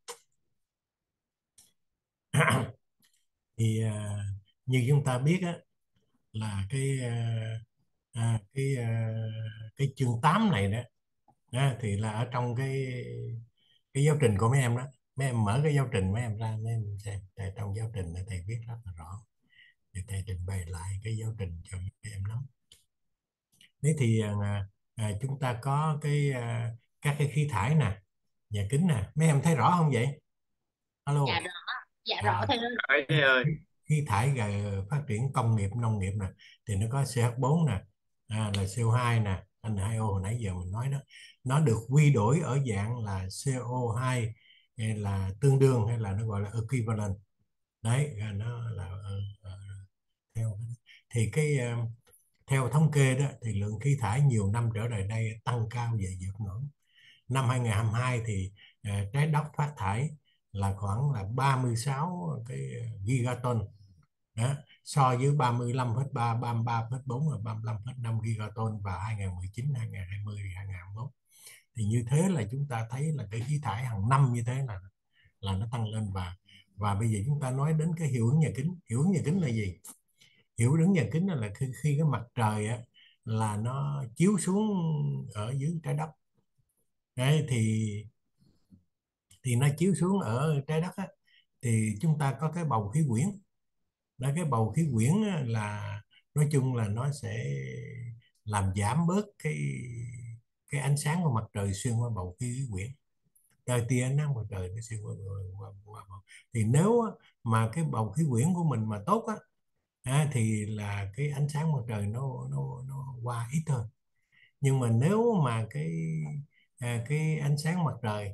Thì à, như chúng ta biết á, là cái à, à, cái à, cái chương tám này đó, đó thì là ở trong cái cái giáo trình của mấy em đó. Mấy em mở cái giáo trình mấy em ra mấy em xem. Tại trong giáo trình này thầy viết rất là rõ, thì thầy trình bày lại cái giáo trình cho mấy em nắm. Thế thì à, à, chúng ta có cái à, các cái khí thải nè, nhà kính nè, mấy em thấy rõ không vậy? Alo. Dạ rõ. Dạ rõ À, thầy ơi. Đấy thầy ơi. khí thải về phát triển công nghiệp nông nghiệp nè, thì nó có xê hát bốn nè, à, là xê o hai nè, en hai o hồi nãy giờ mình nói đó. Nó được quy đổi ở dạng là xê o hai hay là tương đương, hay là nó gọi là equivalent. Đấy, à, nó là ờ, ờ, theo thì cái ờ, theo thống kê đó thì lượng khí thải nhiều năm trở lại đây tăng cao về vượt ngưỡng. Năm hai không hai hai thì ờ, trái đất phát thải là khoảng là ba mươi sáu cái gigaton đó, so với ba mươi lăm phẩy ba, ba mươi ba phẩy bốn và ba mươi lăm phẩy năm gigaton vào hai không một chín, hai không hai không, hai không hai mốt. Thì như thế là chúng ta thấy là cái khí thải hàng năm như thế là là nó tăng lên. và và bây giờ chúng ta nói đến cái hiệu ứng nhà kính. Hiệu ứng nhà kính là gì? Hiệu ứng nhà kính là khi, khi cái mặt trời á, là nó chiếu xuống ở dưới trái đất. Đấy, thì thì nó chiếu xuống ở trái đất á, thì chúng ta có cái bầu khí quyển. Đó, cái bầu khí quyển á, là nói chung là nó sẽ làm giảm bớt cái cái ánh sáng của mặt trời xuyên qua bầu khí quyển. Trời, tia ánh nắng mặt trời nó xuyên qua, qua, qua, qua. Thì nếu á, mà cái bầu khí quyển của mình mà tốt á, à, thì là cái ánh sáng mặt trời nó nó nó qua ít hơn. Nhưng mà nếu mà cái à, cái ánh sáng mặt trời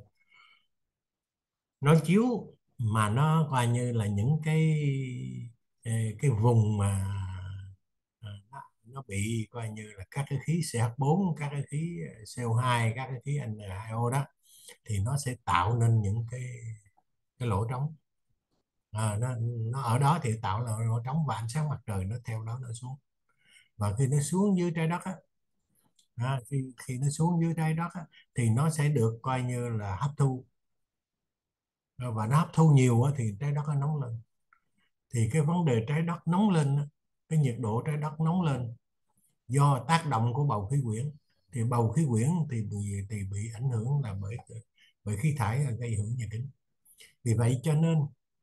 nó chiếu mà nó coi như là những cái ờ, cái vùng mà ờ, nó, nó bị coi như là các cái khí xê hát bốn, các cái khí xê o hai, các cái khí en hai o đó, thì nó sẽ tạo nên những cái cái lỗ trống. À, nó, nó ở đó thì tạo là lỗ trống, và ánh sáng mặt trời nó theo đó nó xuống. Và khi nó xuống dưới trái đất á, à, khi khi nó xuống dưới trái đất á, thì nó sẽ được coi như là hấp thu. À, và nó hấp thu nhiều á, thì trái đất nó nóng lên. Thì cái vấn đề trái đất nóng lên á, cái nhiệt độ trái đất nóng lên do tác động của bầu khí quyển. Thì bầu khí quyển thì bị, thì bị ảnh hưởng là bởi bởi khí thải gây hiệu ứng nhà kính. Vì vậy cho nên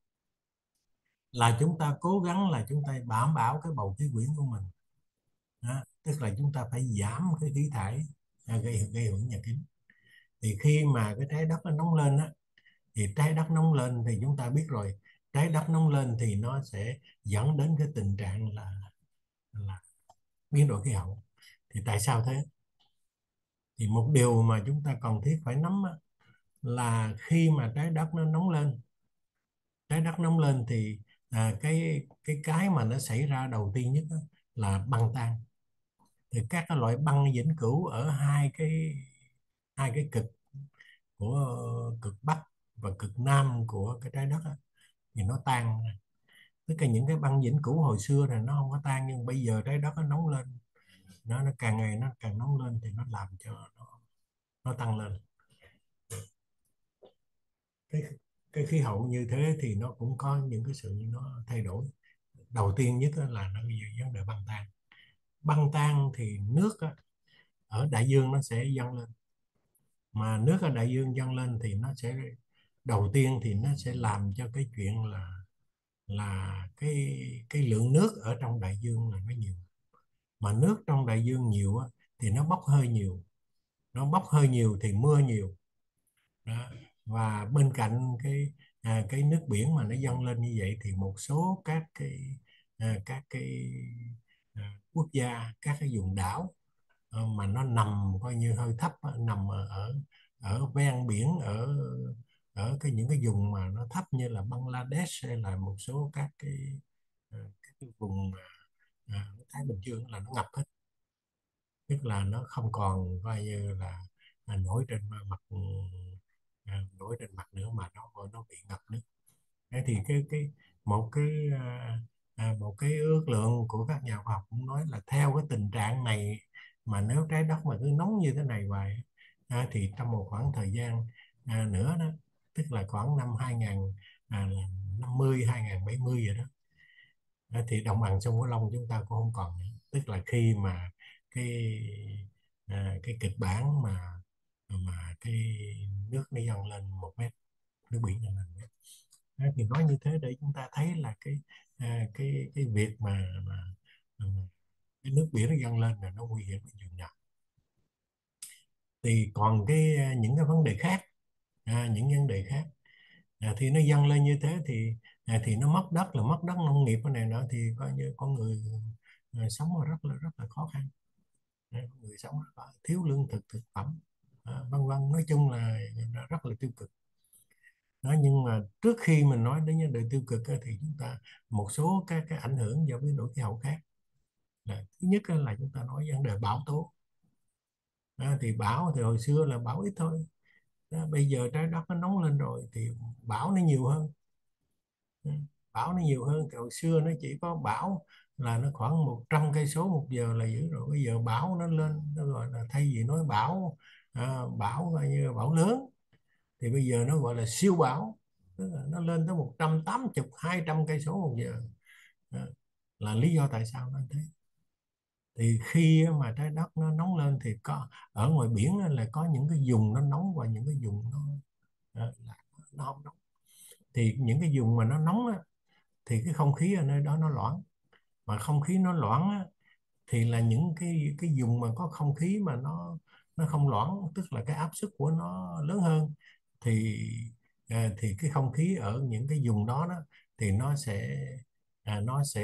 là chúng ta cố gắng là chúng ta đảm bảo cái bầu khí quyển của mình. Đó, tức là chúng ta phải giảm cái khí thải à, gây gây hiệu ứng nhà kính. Thì khi mà cái trái đất nó nóng lên á, thì trái đất nóng lên thì chúng ta biết rồi, trái đất nóng lên thì nó sẽ dẫn đến cái tình trạng là là biến đổi khí hậu. Thì tại sao thế? Thì một điều mà chúng ta cần thiết phải nắm á, là khi mà trái đất nó nóng lên, trái đất nóng lên thì à, cái cái cái mà nó xảy ra đầu tiên nhất á, là băng tan. Thì các cái loại băng vĩnh cửu ở hai cái hai cái cực của cực bắc và cực nam của cái trái đất á, thì nó tan. Tất cả những cái băng vĩnh cửu hồi xưa thì nó không có tan, nhưng bây giờ trái đất nó nóng lên, nó nó càng ngày nó càng nóng lên, thì nó làm cho nó, nó tăng lên. cái cái khí hậu như thế thì nó cũng có những cái sự nó thay đổi. Đầu tiên nhất là nó về vấn đề băng tan. Băng tan thì nước á, ở đại dương nó sẽ dâng lên. Mà nước ở đại dương dâng lên thì nó sẽ, đầu tiên thì nó sẽ làm cho cái chuyện là là cái cái lượng nước ở trong đại dương là nó nhiều. Mà nước trong đại dương nhiều á, thì nó bốc hơi nhiều. Nó bốc hơi nhiều thì mưa nhiều. Đó. Và bên cạnh cái à, cái nước biển mà nó dâng lên như vậy, thì một số các cái à, các cái à, quốc gia, các cái vùng đảo ờ, mà nó nằm coi như hơi thấp á, nằm ở ở ở ven biển, ở ở cái những cái vùng mà nó thấp như là Bangladesh hay là một số các cái, ờ, các cái vùng mà, à, Thái Bình Dương là nó ngập hết, tức là nó không còn coi như là, là nổi trên mặt, à, nổi trên mặt nữa, mà nó nó bị ngập nước. Thế thì cái cái một cái à, à, một cái ước lượng của các nhà khoa học cũng nói là theo cái tình trạng này, mà nếu trái đất mà cứ nóng như thế này hoài, à, thì trong một khoảng thời gian, à, nữa đó, tức là khoảng năm hai nghìn năm mươi hai nghìn bảy mươi vậy đó, à, thì đồng bằng sông Cửu Long chúng ta cũng không còn nữa. Tức là khi mà cái, à, cái kịch bản mà mà cái nước nó dâng lên một mét, nước biển dâng lên một mét. Đấy, thì nói như thế để chúng ta thấy là cái, à, cái cái việc mà, mà, mà cái nước biển nó dâng lên là nó nguy hiểm đến chừng nào. Thì còn cái, à, những cái vấn đề khác, à, những vấn đề khác, à, thì nó dâng lên như thế thì, à, thì nó mất đất, là mất đất nông nghiệp cái này nữa, thì coi như con người, à, sống rất là rất là khó khăn. À, người sống rất là thiếu lương thực, thực phẩm, à, vân vân, nói chung là rất là tiêu cực. Đó, nhưng mà trước khi mình nói đến vấn đề tiêu cực á, thì chúng ta một số các cái ảnh hưởng do biến đổi khí hậu khác, là thứ nhất á, là chúng ta nói vấn đề bão tố. Đó, thì bão thì hồi xưa là bão ít thôi. Đó, bây giờ trái đất nó nóng lên rồi thì bão nó nhiều hơn. Ừ, bão nó nhiều hơn. Thì hồi xưa nó chỉ có bão là nó khoảng một trăm cây số một giờ là dữ rồi, bây giờ bão nó lên, nó gọi là thay vì nói bão, à, bão coi như bão lớn, thì bây giờ nó gọi là siêu bão. Tức là nó lên tới một trăm tám mươi hai trăm cây số một giờ. Đó, là lý do tại sao nó thế. Thì khi mà trái đất nó nóng lên thì có ở ngoài biển là có những cái vùng nó nóng và những cái vùng nó, ờ, là nó không nóng. Thì những cái vùng mà nó nóng á, thì cái không khí ở nơi đó nó loãng, mà không khí nó loãng á, thì là những cái cái vùng mà có không khí mà nó nó không loãng, tức là cái áp suất của nó lớn hơn, thì, à, thì cái không khí ở những cái vùng đó đó thì nó sẽ, à, nó sẽ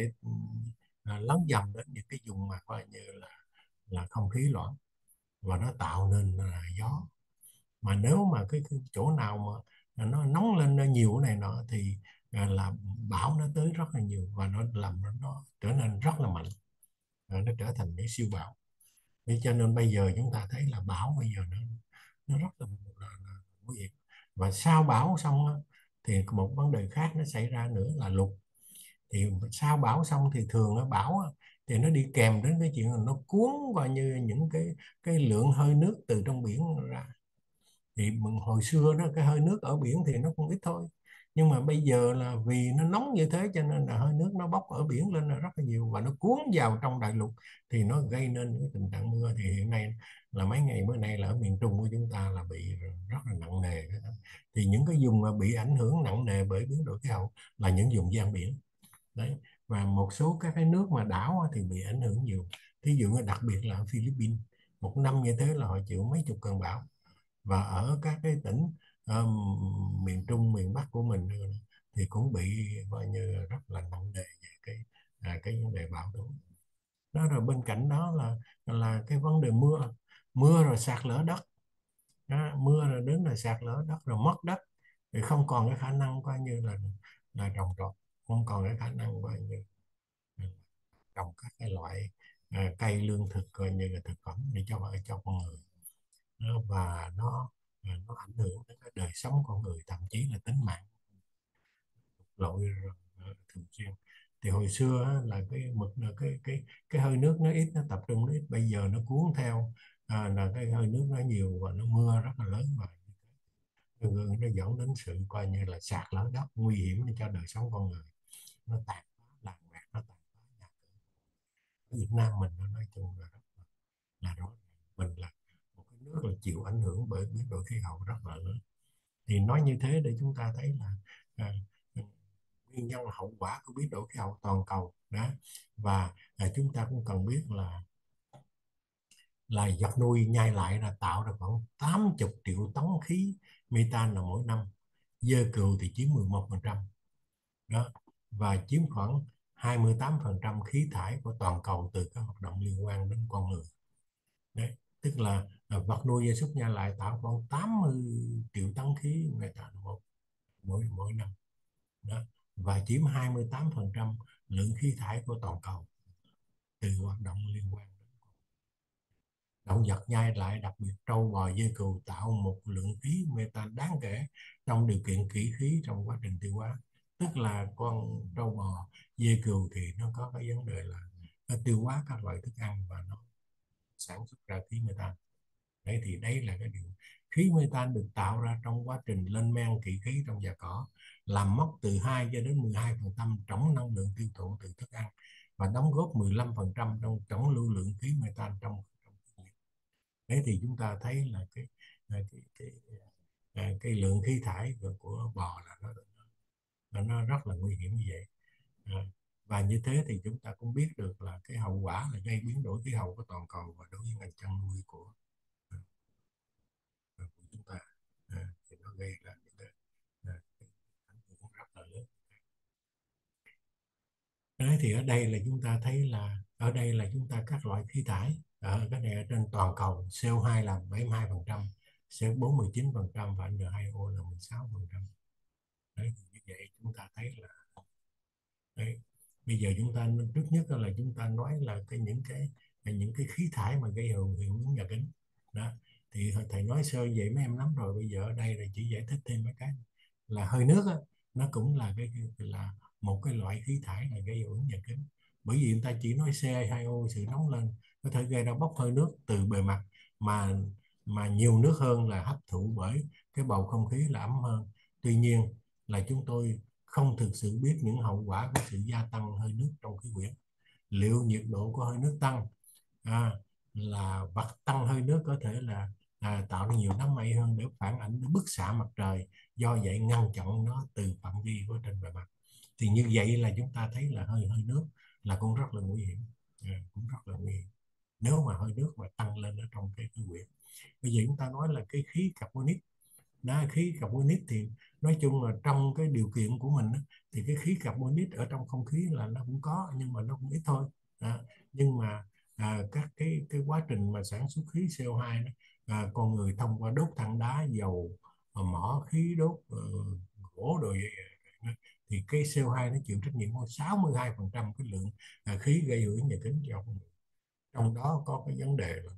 à, lấn dần đến những cái vùng mà coi như là là không khí loãng, và nó tạo nên là gió. Mà nếu mà cái, cái chỗ nào mà nó nóng lên nó nhiều cái này nọ thì, à, là bão nó tới rất là nhiều, và nó làm nó, nó trở nên rất là mạnh, và nó trở thành những siêu bão. Thế cho nên bây giờ chúng ta thấy là bão bây giờ nó nó rất là, là, là nguy hiểm. Và sau bão xong á, thì một vấn đề khác nó xảy ra nữa là lụt. Thì sau bão xong thì thường nó bão á, thì nó đi kèm đến cái chuyện là nó cuốn vào như những cái cái lượng hơi nước từ trong biển ra. Thì hồi xưa đó cái hơi nước ở biển thì nó cũng ít thôi, nhưng mà bây giờ là vì nó nóng như thế cho nên là hơi nước nó bốc ở biển lên là rất là nhiều, và nó cuốn vào trong đại lục, thì nó gây nên cái tình trạng mưa. Thì hiện nay là mấy ngày bữa nay là ở miền Trung của chúng ta là bị rất là nặng nề. Thì những cái vùng mà bị ảnh hưởng nặng nề bởi biến đổi khí hậu là những vùng ven biển đấy. Và một số các cái nước mà đảo thì bị ảnh hưởng nhiều. Thí dụ như đặc biệt là ở Philippines, một năm như thế là họ chịu mấy chục cơn bão. Và ở các cái tỉnh, um, miền Trung miền Bắc của mình thì cũng bị coi như rất là nặng nề về cái, à, cái vấn đề bão tố. Đó, rồi bên cạnh đó là là cái vấn đề mưa mưa rồi sạt lở đất. Đó, mưa rồi đến là sạt lở đất rồi mất đất, thì không còn cái khả năng coi như là là trồng trọt, không còn cái khả năng coi như là trồng các cái loại, à, cây lương thực coi như là thực phẩm để cho cho con người. Đó, và nó à, nó ảnh hưởng đến cái đời sống con người, thậm chí là tính mạng lội ờ, thường xuyên. Thì hồi xưa á, là cái mực là cái cái cái hơi nước nó ít, nó tập trung nó ít, bây giờ nó cuốn theo, à, là cái hơi nước nó nhiều và nó mưa rất là lớn, và nó, nó dẫn đến sự coi như là sạt lở đất nguy hiểm cho đời sống con người. Nó tàn phá làng mạc, nó tàn phá nhà cửa. Ở Việt Nam mình nó nói chung là rất là, là rõ ràng mình là một cái nước là chịu ảnh hưởng bởi biến đổi khí hậu rất là lớn. Thì nói như thế để chúng ta thấy là, à, nguyên nhân là hậu quả của biến đổi khí hậu toàn cầu đó. Và, à, chúng ta cũng cần biết là là vật nuôi nhai lại là tạo ra khoảng tám mươi triệu tấn khí methane là mỗi năm. Dơ cừu thì chiếm mười một phần trăm đó, và chiếm khoảng hai mươi tám phần trăm khí thải của toàn cầu từ các hoạt động liên quan đến con người. Đấy, tức là, là vật nuôi gia súc nhà lại tạo khoảng tám mươi triệu tấn khí methane một mỗi mỗi năm đó, và chiếm hai mươi tám phần trăm lượng khí thải của toàn cầu từ hoạt động liên quan. Động vật nhai lại, đặc biệt trâu bò dê cừu, tạo một lượng khí methane đáng kể trong điều kiện kỹ khí trong quá trình tiêu hóa. Tức là con trâu bò dê cừu thì nó có cái vấn đề là nó tiêu hóa các loại thức ăn và nó sản xuất ra khí methane. Đấy, thì đây là cái điều. Khí methane được tạo ra trong quá trình lên men kỵ khí trong già cỏ, làm mất từ hai cho đến mười hai phần trăm tổng năng lượng tiêu thụ từ thức ăn và đóng góp mười lăm phần trăm trong tổng lưu lượng khí methane trong, trong Đấy, thì chúng ta thấy là cái cái cái, cái, cái, cái lượng khí thải của, của bò là nó, nó nó rất là nguy hiểm như vậy. À, và như thế thì chúng ta cũng biết được là cái hậu quả là gây biến đổi khí hậu của toàn cầu và đối với ngành chăn nuôi của, của chúng ta. À, thì nó gây ra những cái, à, cái ảnh hưởng rất là lớn. Đấy, thì ở đây là chúng ta thấy là ở đây là chúng ta các loại khí thải ở cái này ở trên toàn cầu, xê o hai là bảy mươi hai phần trăm, xê o bốn mười chín phần trăm và en hai o là mười sáu phần trăm. Đấy, thì như vậy chúng ta thấy là đấy, bây giờ chúng ta trước nhất là chúng ta nói là cái những cái những cái khí thải mà gây hiệu hiệu ứng nhà kính đó, thì thầy nói sơ vậy mấy em nắm rồi. Bây giờ ở đây là chỉ giải thích thêm mấy cái là hơi nước á, nó cũng là cái cái- là một cái loại khí thải là gây hiệu ứng nhà kính. Bởi vì người ta chỉ nói xê hai o, sự nóng lên có thể gây ra bốc hơi nước từ bề mặt, mà mà nhiều nước hơn là hấp thụ bởi cái bầu không khí là ấm hơn. Tuy nhiên là chúng tôi không thực sự biết những hậu quả của sự gia tăng hơi nước trong khí quyển. Liệu nhiệt độ của hơi nước tăng, à, là vật tăng hơi nước có thể là à, tạo ra nhiều đám mây hơn để phản ảnh đến bức xạ mặt trời, do vậy ngăn chặn nó từ phạm vi của trên bề mặt. Thì như vậy là chúng ta thấy là hơi hơi nước là cũng rất là nguy hiểm, à, cũng rất là nguy hiểm nếu mà hơi nước mà tăng lên ở trong cái khí quyển. Bây giờ chúng ta nói là cái khí carbonic đó, khí carbonic thì nói chung là trong cái điều kiện của mình đó, thì cái khí carbonic ở trong không khí là nó cũng có nhưng mà nó cũng ít thôi. À, nhưng mà à, các cái cái quá trình mà sản xuất khí xê o hai đó, à, con người thông qua đốt than đá, dầu, à, mỏ khí đốt, uh, gỗ đồ vậy, đó, thì cái xê o hai nó chịu trách nhiệm có sáu mươi hai phần trăm cái lượng à, khí gây hiệu ứng nhà kính cho con người. Trong đó có cái vấn đề là,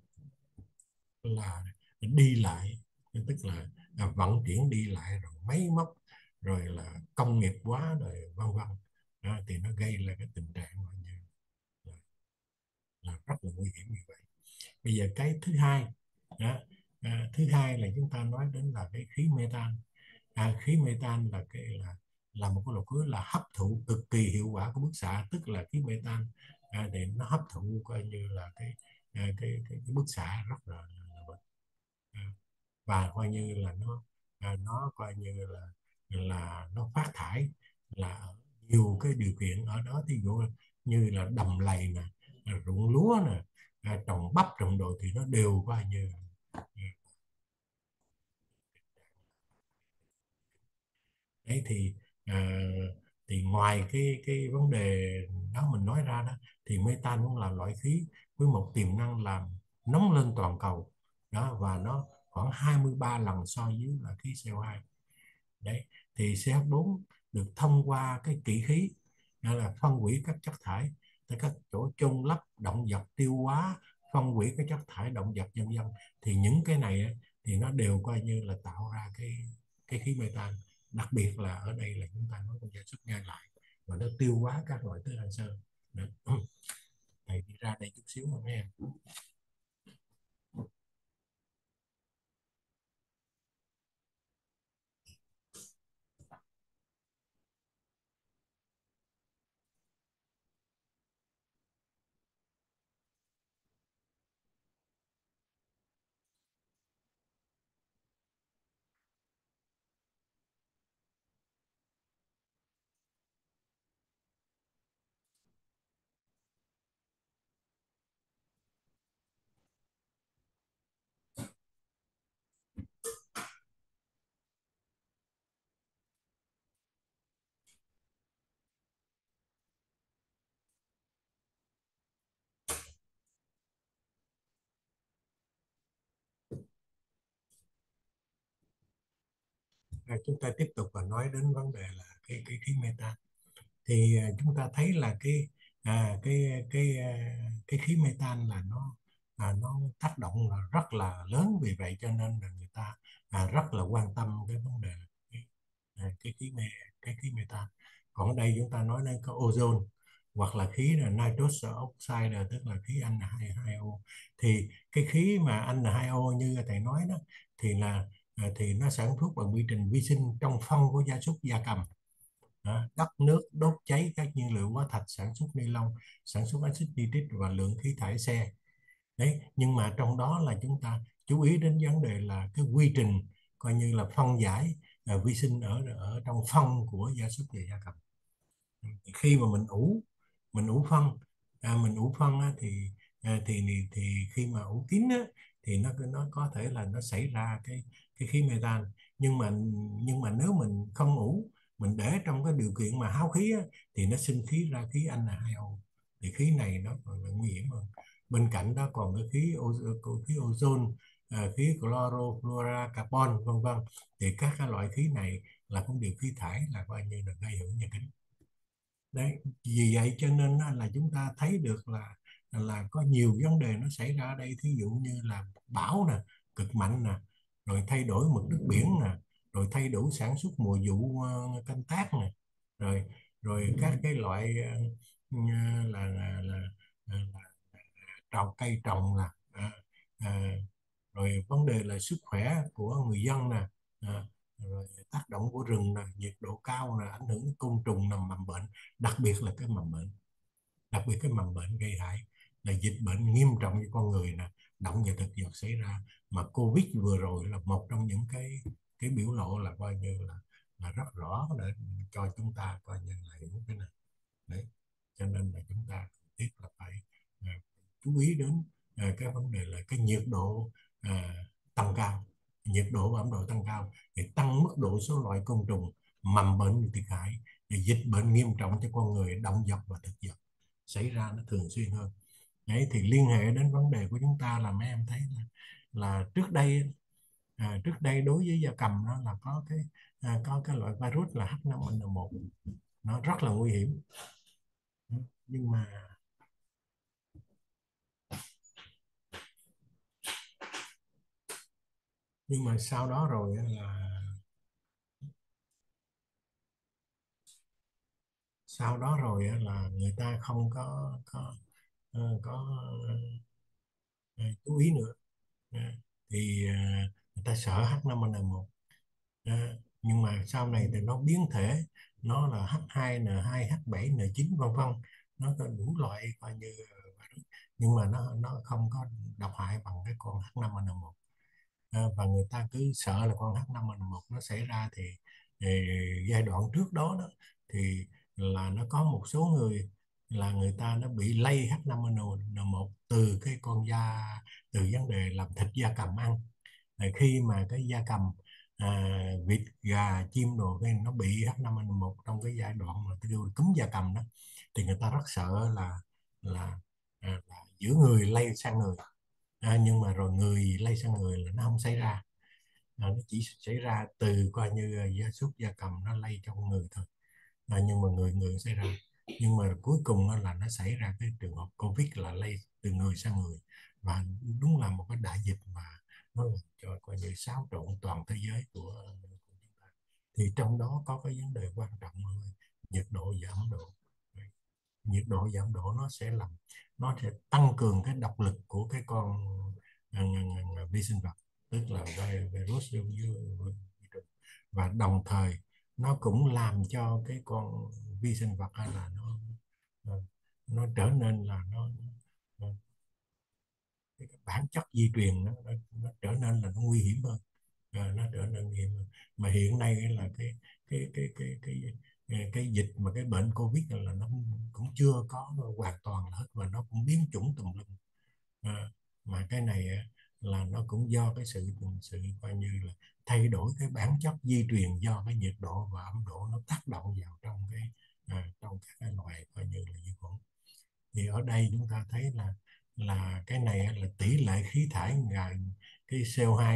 là đi lại, tức là, là vận chuyển đi lại, rồi máy móc, rồi là công nghiệp hóa, rồi vân vân. Đó, thì nó gây ra cái tình trạng như là, là rất là nguy hiểm như vậy. Bây giờ cái thứ hai đó, à, thứ hai là chúng ta nói đến là cái khí metan. À, khí metan là cái là là một cái lò phứa là hấp thụ cực kỳ hiệu quả của bức xạ, tức là khí metan à, thì nó hấp thụ coi như là cái à, cái, cái, cái bức xạ rất là, là, là à, và coi như là nó à, nó coi như là là nó phát thải là ở nhiều cái điều kiện ở đó, ví dụ như là đầm lầy nè, à, ruộng lúa nè, à, trồng bắp trồng đồ thì nó đều coi như à, đấy. Thì à, thì ngoài cái cái vấn đề đó mình nói ra đó, thì metan cũng là loại khí với một tiềm năng làm nóng lên toàn cầu đó, và nó khoảng hai mươi ba lần so với là khí xê o hai. Đấy, thì xê hát bốn được thông qua cái kỵ khí, đó là phân hủy các chất thải tại các chỗ chôn lấp, động vật tiêu hóa, phân hủy các chất thải động vật, vân vân. Thì những cái này á, thì nó đều coi như là tạo ra cái cái khí metan. Đặc biệt là ở đây là chúng ta nói con gia súc nhai lại và nó tiêu hóa các loại thức ăn sơn. Đó. Thầy đi ra đây chút xíu mà mấy em. À, chúng ta tiếp tục và nói đến vấn đề là cái cái khí metan. Thì à, chúng ta thấy là cái à, cái cái à, cái khí metan là nó à, nó tác động là rất là lớn, vì vậy cho nên là người ta à, rất là quan tâm cái vấn đề cái, à, cái khí me cái khí metan. Còn ở đây chúng ta nói đến cái ozone, hoặc là khí là nitrous oxide, tức là khí N hai O. Thì cái khí mà N hai O như thầy nói đó thì là à, thì nó sản xuất bằng quy trình vi sinh trong phân của gia súc gia cầm. Đó, đất nước đốt cháy các nhiên liệu hóa thạch, sản xuất ni lông, sản xuất axit nitric và lượng khí thải xe. Đấy, nhưng mà trong đó là chúng ta chú ý đến vấn đề là cái quy trình coi như là phân giải à, vi sinh ở ở trong phân của gia súc và gia cầm. Khi mà mình ủ mình ủ phân à, mình ủ phân á, thì à, thì thì khi mà ủ kín á, thì nó nó có thể là nó xảy ra cái cái khí metan. Nhưng mà nhưng mà nếu mình không ủ, mình để trong cái điều kiện mà háo khí á, thì nó sinh khí ra khí N hai O. Thì khí này nó còn là nguy hiểm hơn. Bên cạnh đó còn cái khí o- khí ozone, à, khí chlorofluorocarbon vân vân. Thì các cái loại khí này là cũng đều khí thải, là coi như là gây hưởng nhà kính. Đấy, vì vậy cho nên á, là chúng ta thấy được là là có nhiều vấn đề nó xảy ra ở đây, thí dụ như là bão nè, cực mạnh nè, rồi thay đổi mực nước biển nè, rồi thay đổi sản xuất mùa vụ ờ, canh tác nè, rồi rồi các cái loại ờ, là, là, là, là, là trồng cây trồng nè, à, à, rồi vấn đề là sức khỏe của người dân nè, à, rồi tác động của rừng nè, nhiệt độ cao nè, ảnh hưởng đến côn trùng nằm mầm bệnh, đặc biệt là cái mầm bệnh, đặc biệt cái mầm bệnh gây hại là dịch bệnh nghiêm trọng cho con người nè, động và thực vật xảy ra. Mà Covid vừa rồi là một trong những cái cái biểu lộ là coi như là là rất rõ để cho chúng ta coi như là hiểu cái này. Đấy, cho nên là chúng ta cần thiết là phải à, chú ý đến à, cái vấn đề là cái nhiệt độ à, tăng cao, nhiệt độ và ẩm độ tăng cao thì tăng mức độ số loại côn trùng, mầm bệnh bị thiệt hại, thì dịch bệnh nghiêm trọng cho con người, động vật và thực vật xảy ra nó thường xuyên hơn. Đấy, thì liên hệ đến vấn đề của chúng ta là mấy em thấy là, là trước đây à, trước đây đối với gia cầm nó là có cái à, có cái loại virus là H năm N một, nó rất là nguy hiểm. Nhưng mà nhưng mà sau đó rồi là sau đó rồi là người ta không có có ờ, có ờ, chú ý nữa. Ờ, thì ờ, người ta sợ H năm N một. Ờ, nhưng mà sau này thì nó biến thể, nó là H hai N hai, H bảy N chín vân vân, nó có đủ loại coi như virus, nhưng mà nó nó không có độc hại bằng cái con H năm N một. Ờ, và người ta cứ sợ là con H năm N một nó xảy ra thì, thì giai đoạn trước đó đó thì là nó có một số người là người ta nó bị lây H năm N một từ cái con da, từ vấn đề làm thịt gia cầm ăn. Là khi mà cái gia cầm à, vịt gà chim đồ cái nó bị H năm N một trong cái giai đoạn mà cái cúm gia cầm đó, thì người ta rất sợ là là, à, là giữa người lây sang người. À, nhưng mà rồi người lây sang người là nó không xảy ra. À, nó chỉ xảy ra từ coi như gia súc gia cầm nó lây cho con người thôi. À, nhưng mà người người xảy ra, nhưng mà cuối cùng là nó xảy ra cái trường hợp Covid là lây từ người sang người, và đúng là một cái đại dịch mà nó làm cho coi như xáo trộn toàn thế giới của, của chúng ta. Thì trong đó có cái vấn đề quan trọng là nhiệt độ và ẩm độ. Nhiệt độ giảm độ nó sẽ làm, nó sẽ tăng cường cái độc lực của cái con à, à, à, vi sinh vật, tức là virus, và đồng thời nó cũng làm cho cái con vi sinh vật là nó nó, nó trở nên là nó, nó cái bản chất di truyền nó, nó, nó trở nên là nó nguy hiểm hơn. À, nó trở nên nguy hiểm hơn. Mà hiện nay là cái cái cái cái cái cái, cái dịch mà cái bệnh Covid là nó cũng chưa có hoàn toàn là hết, và nó cũng biến chủng tùm lum. À, mà cái này là nó cũng do cái sự sự coi như là thay đổi cái bản chất di truyền do cái nhiệt độ và ẩm độ nó tác động vào trong cái à, trong các cái loài coi như là vi khuẩn. Thì ở đây chúng ta thấy là là cái này là tỷ lệ khí thải, cái C O hai nè,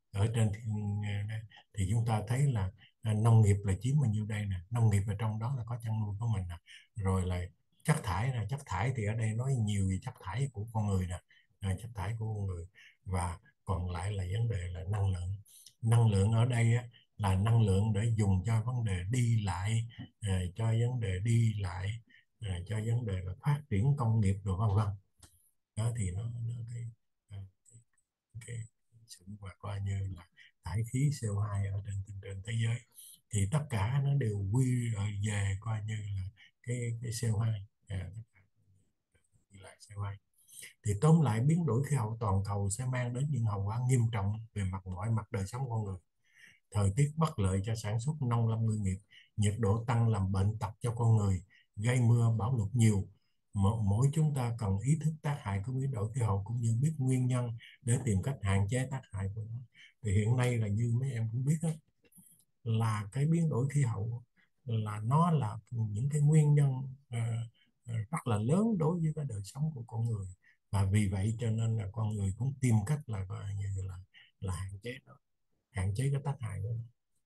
ở trên thì, thì chúng ta thấy là à, nông nghiệp là chiếm bao nhiêu đây nè, nông nghiệp ở trong đó là có chăn nuôi của mình nè, rồi là chất thải nè, chất thải thì ở đây nói nhiều về chất thải của con người nè, à, chất thải của con người, và còn lại là vấn đề là năng lượng. Năng lượng ở đây á, là năng lượng để dùng cho vấn đề đi lại, à, cho vấn đề đi lại, à, cho vấn đề là phát triển công nghiệp rồi vân vân. Đó thì nó, nó cái, à, cái sự mà coi như là thải khí xê o hai ở trên trên thế giới thì tất cả nó đều quy rồi về coi như là cái cái xê o hai, à, lại xê o hai. Thì tóm lại, biến đổi khí hậu toàn cầu sẽ mang đến những hậu quả nghiêm trọng về mặt mọi mặt đời sống con người. Thời tiết bất lợi cho sản xuất nông lâm ngư nghiệp, nhiệt độ tăng làm bệnh tật cho con người, gây mưa bão lụt nhiều. Mỗi chúng ta cần ý thức tác hại của biến đổi khí hậu cũng như biết nguyên nhân để tìm cách hạn chế tác hại của nó. Thì hiện nay là như mấy em cũng biết đó, là cái biến đổi khí hậu là nó là những cái nguyên nhân uh, rất là lớn đối với cái đời sống của con người, và vì vậy cho nên là con người cũng tìm cách là gọi như là là hạn chế nó, hạn chế cái tác hại của nó.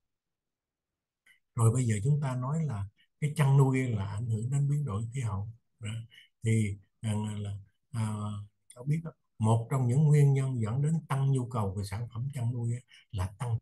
Rồi bây giờ chúng ta nói là cái chăn nuôi là ảnh hưởng đến biến đổi khí hậu. Đó. Thì à, là à, có biết đó, một trong những nguyên nhân dẫn đến tăng nhu cầu về sản phẩm chăn nuôi là tăng.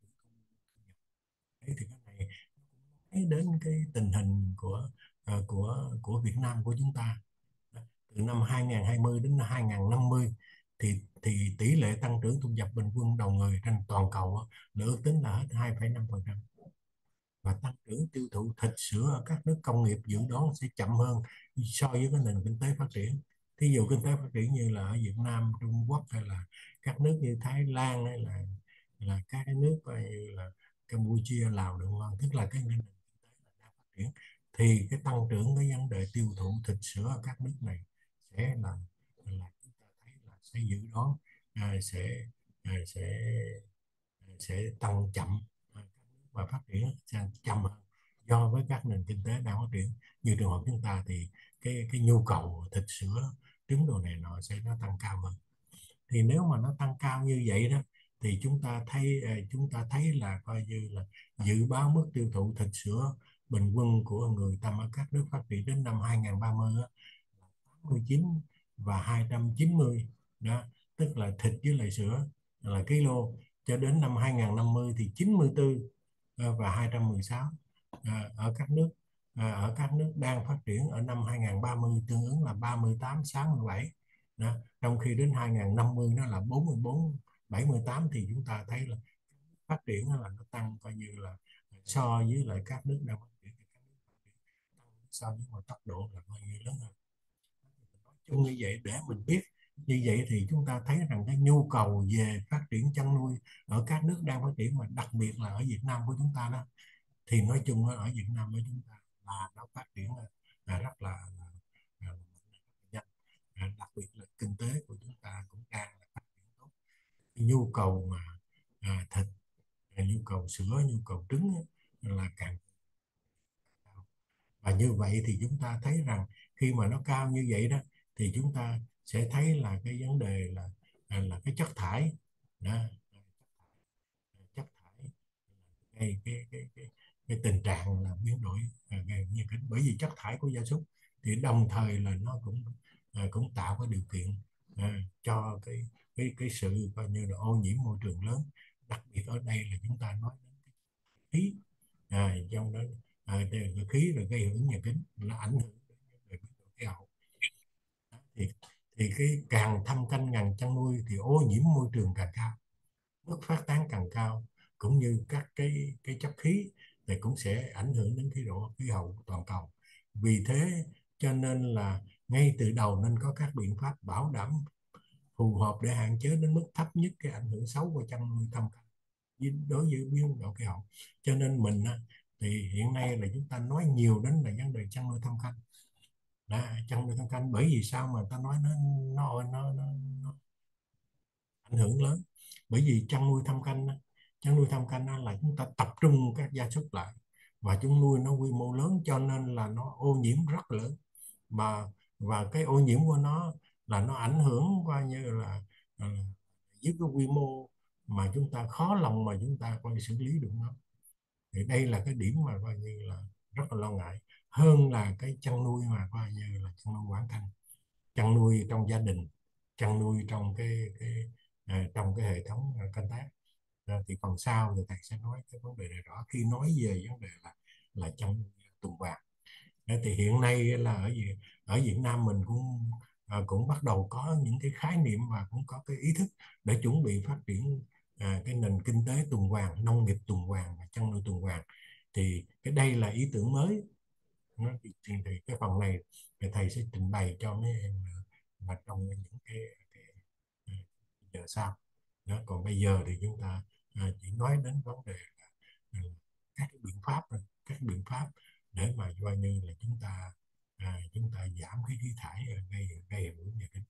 Thế thì cái này thấy đến cái tình hình của à, của của Việt Nam của chúng ta. Từ năm hai nghìn không trăm hai mươi đến năm hai nghìn không trăm năm mươi thì thì tỷ lệ tăng trưởng thu nhập bình quân đầu người trên toàn cầu là ước tính là hết hai phẩy năm phần trăm, và tăng trưởng tiêu thụ thịt sữa ở các nước công nghiệp dự đoán sẽ chậm hơn so với cái nền kinh tế phát triển. Thí dụ kinh tế phát triển như là ở Việt Nam, Trung Quốc hay là các nước như Thái Lan hay là là các cái nước như là Campuchia, Lào, Đài Loan, tức là cái nền kinh tế đang phát triển, thì cái tăng trưởng cái vấn đề tiêu thụ thịt sữa ở các nước này sẽ là là chúng ta thấy là sẽ dự đoán à, sẽ à, sẽ sẽ tăng chậm, và phát triển chậm hơn do với các nền kinh tế đang phát triển. Như trường hợp chúng ta thì cái cái nhu cầu thịt sữa, trứng đồ này nọ sẽ nó tăng cao hơn. Thì nếu mà nó tăng cao như vậy đó thì chúng ta thấy chúng ta thấy là coi như là dự báo mức tiêu thụ thịt sữa bình quân của người ta ở các nước phát triển đến năm hai nghìn không trăm ba mươi đó, là tám mươi chín và hai trăm chín mươi đó, tức là thịt với lại sữa là kilo, cho đến năm hai nghìn không trăm năm mươi thì chín mươi tư và hai trăm mười sáu à, ở các nước à, ở các nước đang phát triển ở năm hai nghìn không trăm ba mươi tương ứng là ba mươi tám, sáu mươi bảy đó. Trong khi đến hai nghìn không trăm năm mươi nó là bốn mươi bốn, bảy mươi tám, thì chúng ta thấy là phát triển là nó tăng coi như là so với lại các nước đang phát triển, so với một tốc độ là coi như lớn hơn. Nói chung như vậy để mình biết như vậy thì chúng ta thấy rằng cái nhu cầu về phát triển chăn nuôi ở các nước đang phát triển, mà đặc biệt là ở Việt Nam của chúng ta đó, thì nói chung ở Việt Nam của chúng ta là nó phát triển là rất là, là, là nhanh, à, đặc biệt là kinh tế của chúng ta cũng đang là phát triển tốt. Cái nhu cầu mà à, thịt, à, nhu cầu sữa, nhu cầu trứng ấy, là càng cao. Và như vậy thì chúng ta thấy rằng khi mà nó cao như vậy đó thì chúng ta sẽ thấy là cái vấn đề là là, là cái chất thải đó, chất thải gây cái, cái, cái, cái tình trạng là biến đổi à, gây như cái, bởi vì chất thải của gia súc thì đồng thời là nó cũng à, cũng tạo cái điều kiện à, cho cái cái cái sự coi như là ô nhiễm môi trường lớn. Đặc biệt ở đây là chúng ta nói đến cái khí à, trong đó à, cái khí rồi gây hưởng nhà kính là ảnh hưởng đến biến đổi khí hậu. thì thì cái càng thâm canh ngành chăn nuôi thì ô nhiễm môi trường càng cao, mức phát tán càng cao, cũng như các cái cái chất khí thì cũng sẽ ảnh hưởng đến khí độ khí hậu toàn cầu. Vì thế cho nên là ngay từ đầu nên có các biện pháp bảo đảm phù hợp để hạn chế đến mức thấp nhất cái ảnh hưởng xấu của chăn nuôi thâm canh đối với biến đổi khí hậu. Cho nên mình thì hiện nay là chúng ta nói nhiều đến là vấn đề chăn nuôi thâm canh. Đó, chăn nuôi thâm canh bởi vì sao mà ta nói nó nó nó, nó, nó ảnh hưởng lớn, bởi vì chăn nuôi thâm canh chăn nuôi thâm canh là chúng ta tập trung các gia súc lại và chúng nuôi nó quy mô lớn, cho nên là nó ô nhiễm rất lớn, mà và cái ô nhiễm của nó là nó ảnh hưởng coi như là uh, với cái quy mô mà chúng ta khó lòng mà chúng ta coi như xử lý được nó. Thì đây là cái điểm mà coi như là rất là lo ngại, hơn là cái chăn nuôi mà coi như là chăn nuôi quảng canh, chăn nuôi trong gia đình, chăn nuôi trong cái cái à, trong cái hệ thống à, canh tác. À, thì phần sau thì thầy sẽ nói cái vấn đề này rõ khi nói về vấn đề là là chăn nuôi tuần hoàn. Thế thì hiện nay là ở Việt ở Việt Nam mình cũng à, cũng bắt đầu có những cái khái niệm và cũng có cái ý thức để chuẩn bị phát triển à, cái nền kinh tế tuần hoàn, nông nghiệp tuần hoàn và chăn nuôi tuần hoàn. Thì cái đây là ý tưởng mới. Nó thì, thì, thì cái phần này thì thầy sẽ trình bày cho mấy em là trong những cái, cái, cái giờ sau đó. Còn bây giờ thì chúng ta à, chỉ nói đến vấn đề là, là các cái biện pháp thôi, các biện pháp để mà coi như là chúng ta à, chúng ta giảm cái khí thải gây gây hiệu ứng nhà kính.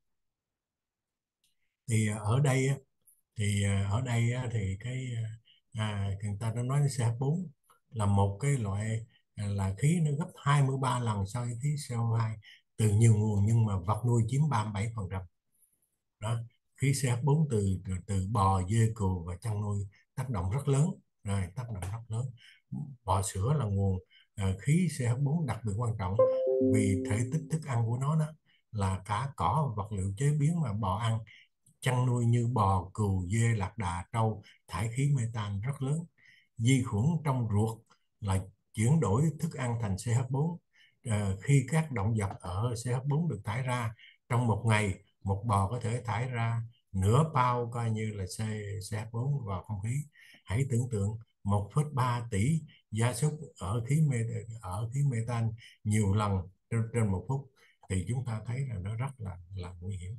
Thì ở đây thì ở đây thì cái à, người ta đã nói xê hát bốn là một cái loại à, là khí nó gấp hai mươi ba lần so với khí xê o hai từ nhiều nguồn, nhưng mà vật nuôi chiếm ba mươi bảy phần trăm. Đó, khí xê hát bốn từ từ bò, dê, cừu và chăn nuôi tác động rất lớn, rồi tác động rất lớn. Bò sữa là nguồn à, khí xê hát bốn đặc biệt quan trọng, vì thể tích thức ăn của nó đó là cả cỏ, vật liệu chế biến mà bò ăn. Chăn nuôi như bò, cừu, dê, lạc đà, trâu thải khí metan rất lớn. Vi khuẩn trong ruột là chuyển đổi thức ăn thành xê hát bốn. À, khi các động vật ở xê hát bốn được thải ra trong một ngày, một bò có thể thải ra nửa bao coi như là xê hát bốn vào không khí. Hãy tưởng tượng một phẩy ba tỷ gia súc ở khí mê, ở khí metan nhiều lần trên, trên một phút, thì chúng ta thấy là nó rất là là nguy hiểm.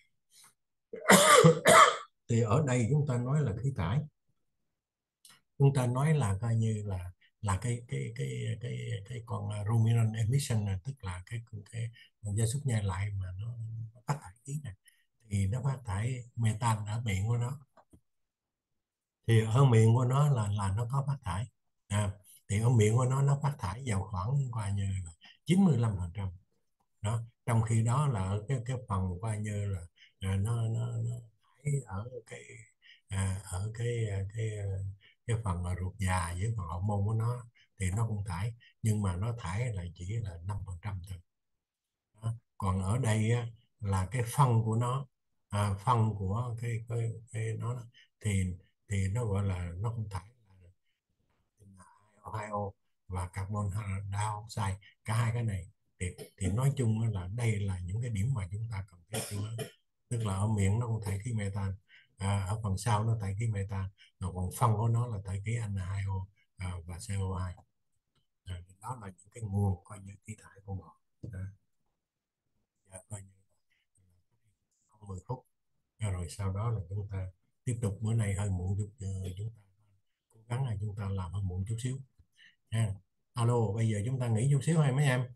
Thì ở đây chúng ta nói là khí thải, chúng ta nói là coi như là là cái cái cái cái cái con ruminant emission này, tức là cái cái con gia súc nhai lại mà nó, nó phát thải khí này, thì nó phát thải metan ở miệng của nó. Thì ở miệng của nó là là nó có phát thải à, thì ở miệng của nó nó phát thải vào khoảng coi như là chín mươi lăm phần trăm. Đó, trong khi đó là ở cái cái phần coi như là à, nó nó, nó thải ở cái à, ở cái cái cái phần mà ruột già với phần hậu môn của nó thì nó cũng thải, nhưng mà nó thải lại chỉ là năm phần trăm thôi. Đó. Còn ở đây á, là cái phân của nó à, phân của cái cái, cái nó thì thì nó gọi là nó cũng thải là hai o và carbon dioxide, cả hai cái này. thì thì nói chung là đây là những cái điểm mà chúng ta cần thiết chú ý. Tức là ở miệng nó cũng thải khí metan, à, ở phần sau nó thải khí metan, rồi còn phân của nó là thải khí en hai o à, và xê o hai. À, đó là những cái nguồn coi như khí thải của họ. À, dạ, coi như không mười phút. À, rồi sau đó là chúng ta tiếp tục. Bữa nay hơi muộn chút, uh, chúng ta cố gắng là chúng ta làm hơi muộn chút xíu ha. Alo, bây giờ chúng ta nghỉ chút xíu hay mấy em?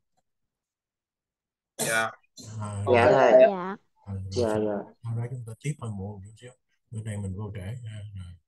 Dạ. À, Dạ rồi, thầy. Dạ. à, rồi Dạ sau, dạ. sau đó chúng ta tiếp hơi muộn chút xíu, bữa nay mình vô trễ ha. Rồi.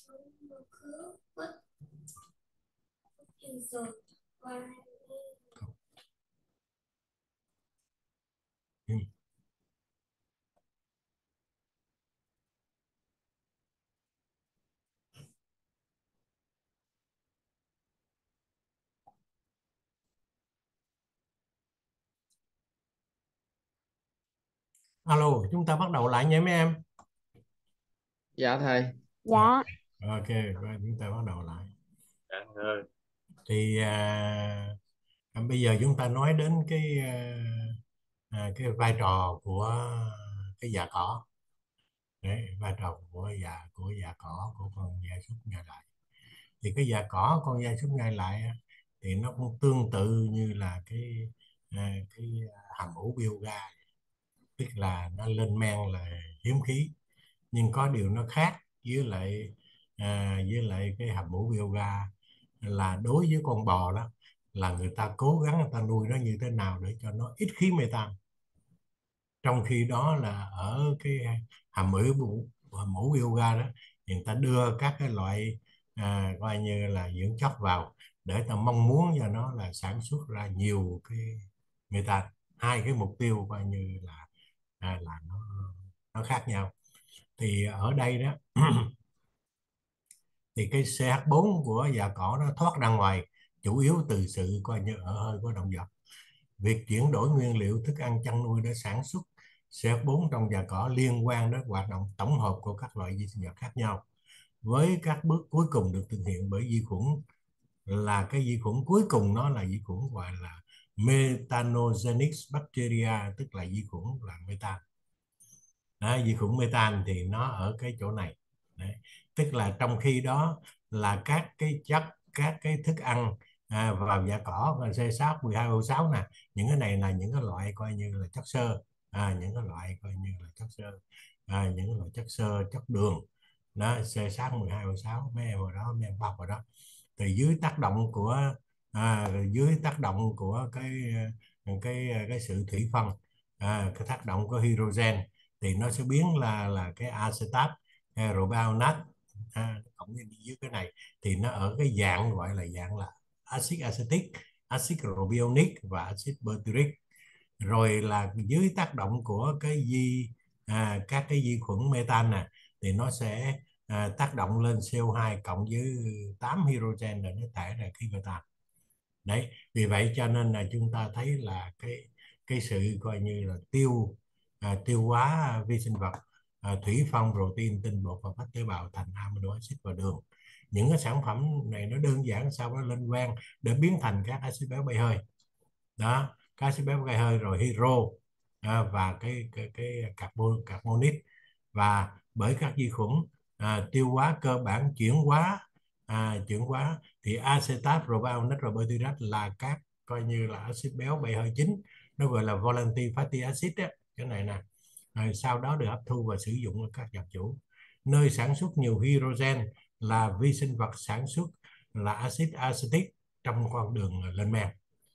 Ừ. Alo, chúng ta bắt đầu lại nha mấy em. Dạ thầy. Dạ. Ok, rồi chúng ta bắt đầu lại. Dạ, rồi. Thì à, bây giờ chúng ta nói đến cái à, à, cái vai trò của cái dạ cỏ. Đấy, vai trò của dạ của dạ cỏ của con gia súc nhà lại. Thì cái dạ cỏ con gia súc nhà lại á, thì nó cũng tương tự như là cái à, cái hầm ủ bioga, tức là nó lên men là hiếm khí, nhưng có điều nó khác với lại à, với lại cái hầm ủ bioga là đối với con bò đó là người ta cố gắng người ta nuôi nó như thế nào để cho nó ít khí metan, trong khi đó là ở cái hầm ủ hầm ủ bioga đó thì người ta đưa các cái loại à, coi như là dưỡng chất vào để ta mong muốn cho nó là sản xuất ra nhiều cái metan. Hai cái mục tiêu coi như là à, là nó nó khác nhau. Thì ở đây đó thì cái xê hát bốn của dạ cỏ nó thoát ra ngoài chủ yếu từ sự coi như ở hơi của động vật. Việc chuyển đổi nguyên liệu thức ăn chăn nuôi để sản xuất xê hát bốn trong dạ cỏ liên quan đến hoạt động tổng hợp của các loại vi sinh vật khác nhau, với các bước cuối cùng được thực hiện bởi vi khuẩn, là cái vi khuẩn cuối cùng nó là vi khuẩn gọi là methanogenic bacteria, tức là vi khuẩn là metan. Đấy, vi khuẩn metan thì nó ở cái chỗ này. Đấy. Tức là trong khi đó là các cái chất các cái thức ăn à, vào dạ cỏ xê sáu, mười hai o sáu nè, những cái này là những cái loại coi như là chất xơ, à, những cái loại coi như là chất xơ, à, những cái loại chất xơ, chất đường đó, xê sáu, mười hai o sáu, mấy em vào đó, mấy em bọc vào đó. Thì dưới tác động của à, dưới tác động của cái cái cái sự thủy phân, à, cái tác động của hydrogen thì nó sẽ biến là là cái acetat hay propanol, à, cộng với dưới cái này thì nó ở cái dạng gọi là dạng là axit acetic, axit propionic và axit butyric. Rồi là dưới tác động của cái vi à, các cái vi khuẩn metan nè thì nó sẽ à, tác động lên xê o hai cộng với tám hydrogen để nó thải ra khí metan. Đấy, vì vậy cho nên là chúng ta thấy là cái cái sự coi như là tiêu à, tiêu hóa vi sinh vật, à, thủy phân, protein, tinh bột và các tế bào thành amino acid và đường. Những cái sản phẩm này nó đơn giản sau đó lên quang để biến thành các axit béo bay hơi đó, các axit béo bay hơi rồi hydro à, và cái cái cái carbon carbonic. Và bởi các vi khuẩn à, tiêu hóa cơ bản chuyển hóa à, chuyển hóa thì acetat, propanol, nitrobutyrat là các coi như là axit béo bay hơi chính, nó gọi là volatile fatty acid đó, cái này nè. Rồi sau đó được hấp thu và sử dụng ở các vật chủ. Nơi sản xuất nhiều hydrogen là vi sinh vật sản xuất là axit acetic trong con đường lên men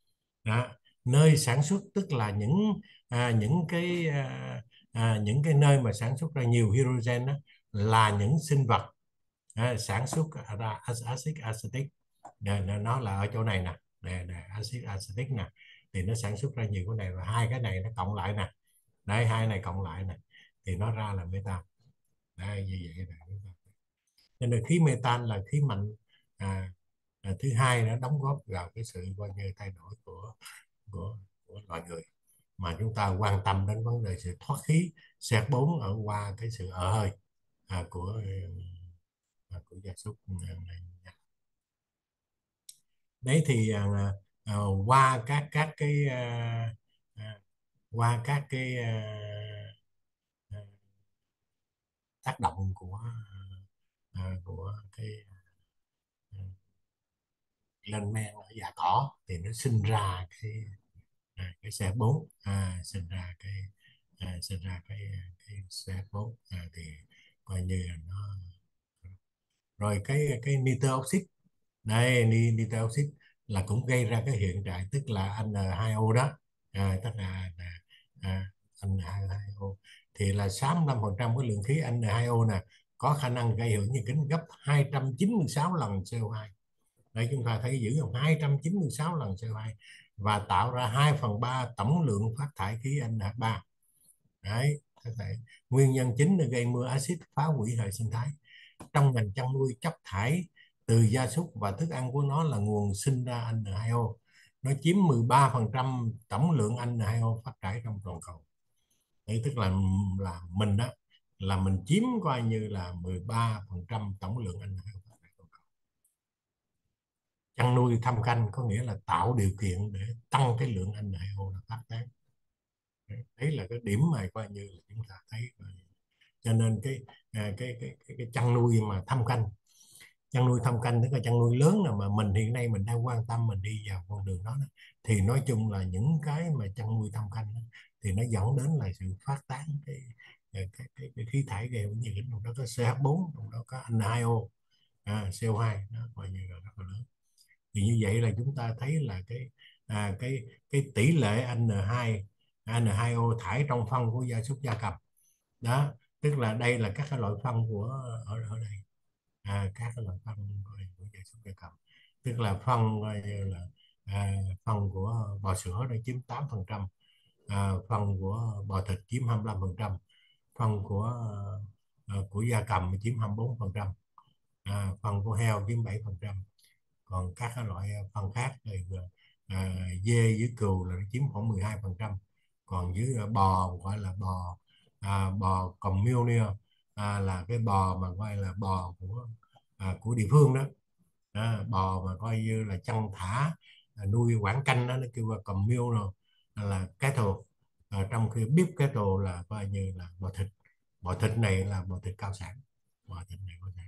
đó. Nơi sản xuất tức là những à, những cái à, à, những cái nơi mà sản xuất ra nhiều hydrogen đó, là những sinh vật à, sản xuất ra axit acetic. Đây, nó là ở chỗ này nè, đây, đây, axit acetic nè, thì nó sản xuất ra nhiều cái này và hai cái này nó cộng lại nè, đây hai này cộng lại nè thì nó ra là metan. Đây như vậy là cho nên khí metan là khí mạnh à, à, thứ hai nó đóng góp vào cái sự coi như thay đổi của của, của loài người, mà chúng ta quan tâm đến vấn đề sự thoát khí xê hát bốn ở qua cái sự ở hơi à, của à, của gia súc. Đấy thì à, à, qua các các cái à, à, qua các cái à, à, tác động của à, của cái à, lên men ở dạ cỏ thì nó sinh ra cái à, cái xê hát bốn à, sinh ra cái à, sinh ra cái cái xê hát bốn à, thì coi như là nó. Rồi cái cái nitơ oxide, đây ni, nitơ oxide là cũng gây ra cái hiện trạng tức là en hai o đó, à, tức là, là à, en hai o thì là sáu mươi lăm phần trăm cái lượng khí en hai o nè có khả năng gây hưởng nhà kính gấp hai trăm chín mươi sáu lần xê o hai. Đây chúng ta thấy dữ không? hai trăm chín mươi sáu lần xê o hai và tạo ra hai phần ba tổng lượng phát thải khí en hai ba. Đấy, nguyên nhân chính là gây mưa axit phá hủy hệ sinh thái. Trong ngành chăn nuôi, chất thải từ gia súc và thức ăn của nó là nguồn sinh ra en hai o. Nó chiếm mười ba phần trăm tổng lượng en hai o phát thải trong toàn cầu. Đấy, tức là là mình đó là mình chiếm coi như là mười ba phần trăm tổng lượng en hai o phát thải toàn cầu. Chăn nuôi thâm canh có nghĩa là tạo điều kiện để tăng cái lượng en hai o phát tán. Đấy là cái điểm mà coi như là chúng ta thấy. Cho nên cái cái cái cái, cái chăn nuôi mà thâm canh, chăn nuôi thâm canh tức là chăn nuôi lớn nào mà mình hiện nay mình đang quan tâm, mình đi vào con đường đó, đó thì nói chung là những cái mà chăn nuôi thâm canh đó, thì nó dẫn đến là sự phát tán cái cái, cái, cái khí thải gây ô nhiễm. Trong đó có xê hát bốn, trong đó có en hai o, à, xê o hai, nó coi như là rất là lớn. Thì như vậy là chúng ta thấy là cái à, cái cái tỷ lệ en hai en hai o thải trong phân của gia súc gia cầm đó, tức là đây là các cái loại phân của ở, ở đây, à, các cái loại phân của gia súc gia cầm, tức là phân coi như là à, phân của bò sữa đã chiếm tám phần trăm, à, phân của bò thịt chiếm hai mươi lăm phần trăm, phân của à, của gia cầm chiếm hai mươi bốn phần trăm, à, phân của heo chiếm bảy phần trăm. Còn các cái loại phân khác thì à, dê với cừu là chiếm khoảng mười hai phần trăm. Còn dưới à, bò gọi là bò à, bò communal, à, là cái bò mà gọi là bò của à, của địa phương đó, à, bò mà coi như là chăn thả à, nuôi quảng canh đó, nó kêu là communal, là cattle, à, trong khi beef cattle là coi như là bò thịt. Bò thịt này là bò thịt cao sản, bò thịt này cao sản.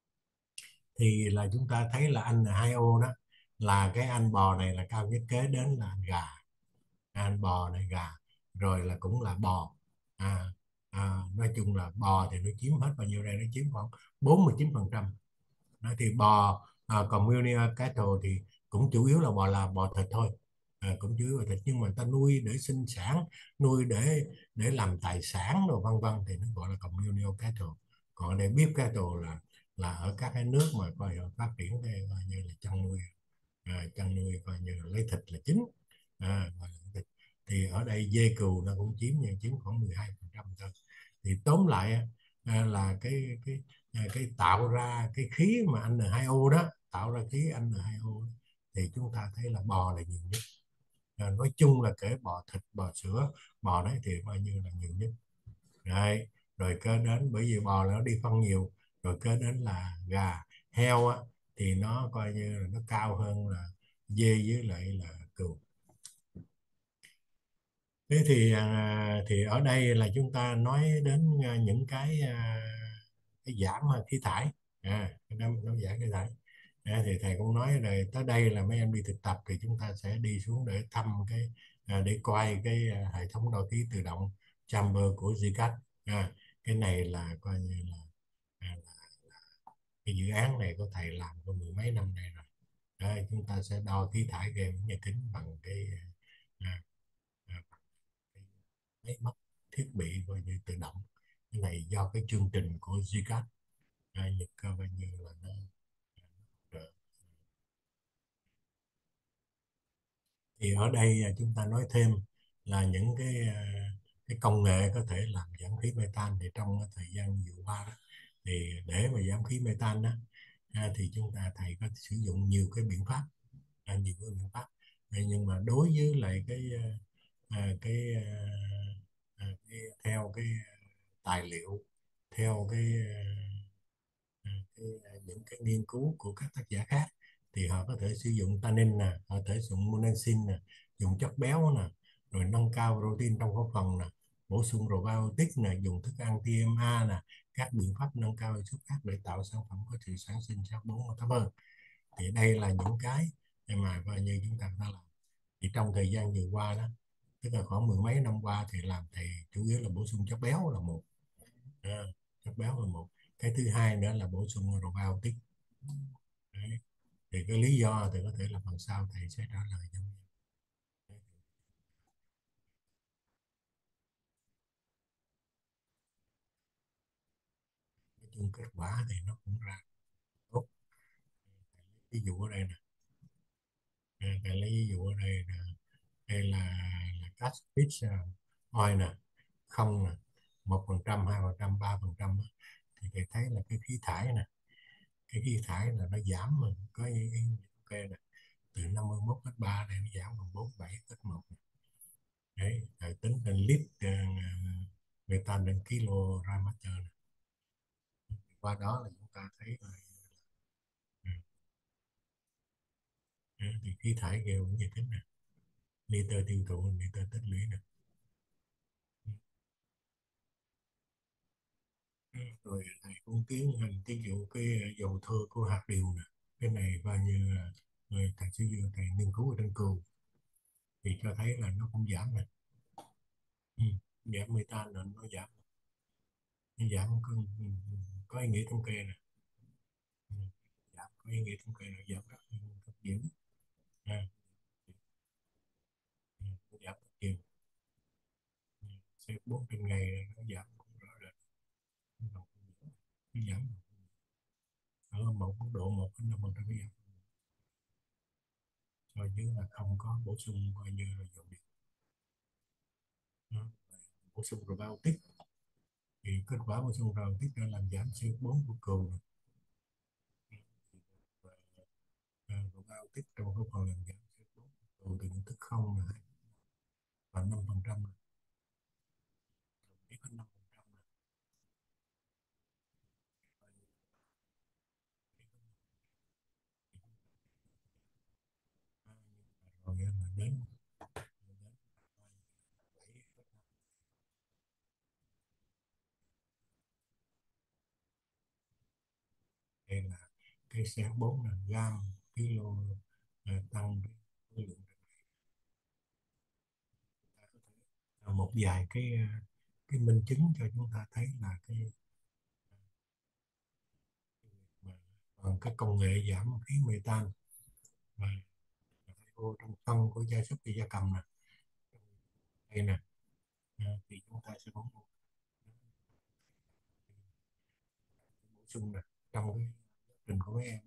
Thì là chúng ta thấy là en hai o đó là cái anh bò này là cao nhất, kế đến là anh gà, anh bò này gà, rồi là cũng là bò, à, à, nói chung là bò thì nó chiếm hết bao nhiêu đây, nó chiếm khoảng bốn mươi chín phần trăm. Đó, thì bò à, communal cattle thì cũng chủ yếu là bò, là bò thịt thôi, à, cũng chủ yếu là thịt, nhưng mà ta nuôi để sinh sản, nuôi để để làm tài sản rồi vân vân thì nó gọi là communal cattle. Còn ở đây beef cattle là là ở các cái nước mà coi là phát triển cái coi như là chăn nuôi, à, chăn nuôi coi như là lấy thịt là chính, à, gọi là thịt. Thì ở đây dê cừu nó cũng chiếm nhưng chiếm khoảng mười hai phần trăm thôi. Thì tóm lại à, là cái cái à, cái tạo ra cái khí mà en hai o đó, tạo ra khí en hai o thì chúng ta thấy là bò là nhiều nhất. À, nói chung là kể bò thịt, bò sữa, bò đấy thì coi như là nhiều nhất. Đấy. Rồi kế đến, bởi vì bò nó đi phân nhiều, rồi kế đến là gà, heo á, thì nó coi như là nó cao hơn là dê với lại là cừu. Thế thì à, thì ở đây là chúng ta nói đến à, những cái à, cái giảm khí thải, à, nó, nó giảm khí thải. À, thì thầy cũng nói rồi, tới đây là mấy em đi thực tập thì chúng ta sẽ đi xuống để thăm cái à, để coi cái à, hệ thống đo khí tự động chamber của giê cát. À, cái này là coi như là, à, là cái dự án này của thầy làm có mười mấy năm nay rồi. Đây, chúng ta sẽ đo khí thải gây nhà kính bằng cái à, à, máy móc thiết bị coi như tự động. Cái này do cái chương trình của giê cát, à, Nhật coi như là nó trợ. Thì ở đây à, chúng ta nói thêm là những cái à, cái công nghệ có thể làm giảm khí metan. Thì trong cái thời gian vừa qua đó, thì để mà giảm khí metan đó, à, thì chúng ta thầy có sử dụng nhiều cái biện pháp, à, nhiều cái biện pháp. À, nhưng mà đối với lại cái à, cái, à, à, cái theo cái tài liệu, theo cái, à, cái à, những cái nghiên cứu của các tác giả khác, thì họ có thể sử dụng tannin nè, họ có thể sử dụng monensin nè, dùng chất béo nè, rồi nâng cao protein trong khẩu phần nè, bổ sung probiotic nè, dùng thức ăn tê em a nè, các biện pháp nâng cao hiệu suất khác để tạo sản phẩm có sự sản sinh sắc bốn thấp hơn. Thì đây là những cái mà coi như chúng ta đã làm. Thì trong thời gian vừa qua đó, tức là khoảng mười mấy năm qua thì làm thì chủ yếu là bổ sung chất béo là một, à, chất béo là một. Cái thứ hai nữa là bổ sung probiotic. Đấy. Thì cái lý do thì có thể là phần sau thầy sẽ trả lời cho. chung kết quả thì nó cũng ra tốt. Ví dụ ở đây nè, à, thầy lấy ví dụ ở đây nè, đây là là cash pitch oil nè, không nè, một phần trăm, hai phần trăm, ba phần trăm, thì thầy thấy là cái khí thải nè, cái khí thải là nó giảm mà có ý, ý, ok nè, từ năm mươi mốt phẩy ba này nó giảm còn bốn mươi bảy phẩy một. Đấy, thầy tính thành lít uh, metan đến kilo ra master này. Qua đó là chúng ta thấy là ừ, ừ, thì khí thải kêu cũng như thế này, liter tiêu thụ, liter tích lũy nè. Ừ, rồi thầy cũng tiến hành ví dụ cái dầu thô của hạt điều nè, cái này bao nhiêu là người thầy sẽ vừa thầy nghiên cứu ở trên cừu thì cho thấy là nó cũng giảm nè. Ừ, giảm metan là nó giảm, nó giảm có, có ý nghĩa thống kê nè. Ừ, giảm có ý nghĩa thống kê là giảm rất, rất dữ. À, ừ, nó giảm rất nhiều. Ừ, xê o bốn trên ngày nó giảm cũng rõ rệt, nó giảm ở một mức độ một đến năm phần trăm giảm, coi như là không có bổ sung coi như là dầu điện. Đó. Bổ sung probiotic thì kết quả bổ sung probiotic đã làm giảm xê o bốn của cừu. Và uh, probiotic trong cái phần làm giảm xê o bốn của cừu từ nhận thức không là và năm phần trăm, ít hơn năm phần trăm rồi mà đến đây là cái xê o bốn là gam kilo, à, tăng cái khối lượng. À, một vài cái cái minh chứng cho chúng ta thấy là cái mà, bằng cái công nghệ giảm khí metan mà vô trong phân của gia súc và gia cầm nè, đây nè, à, thì chúng ta sẽ có một bổ sung nè trong cái quá trình của mấy em,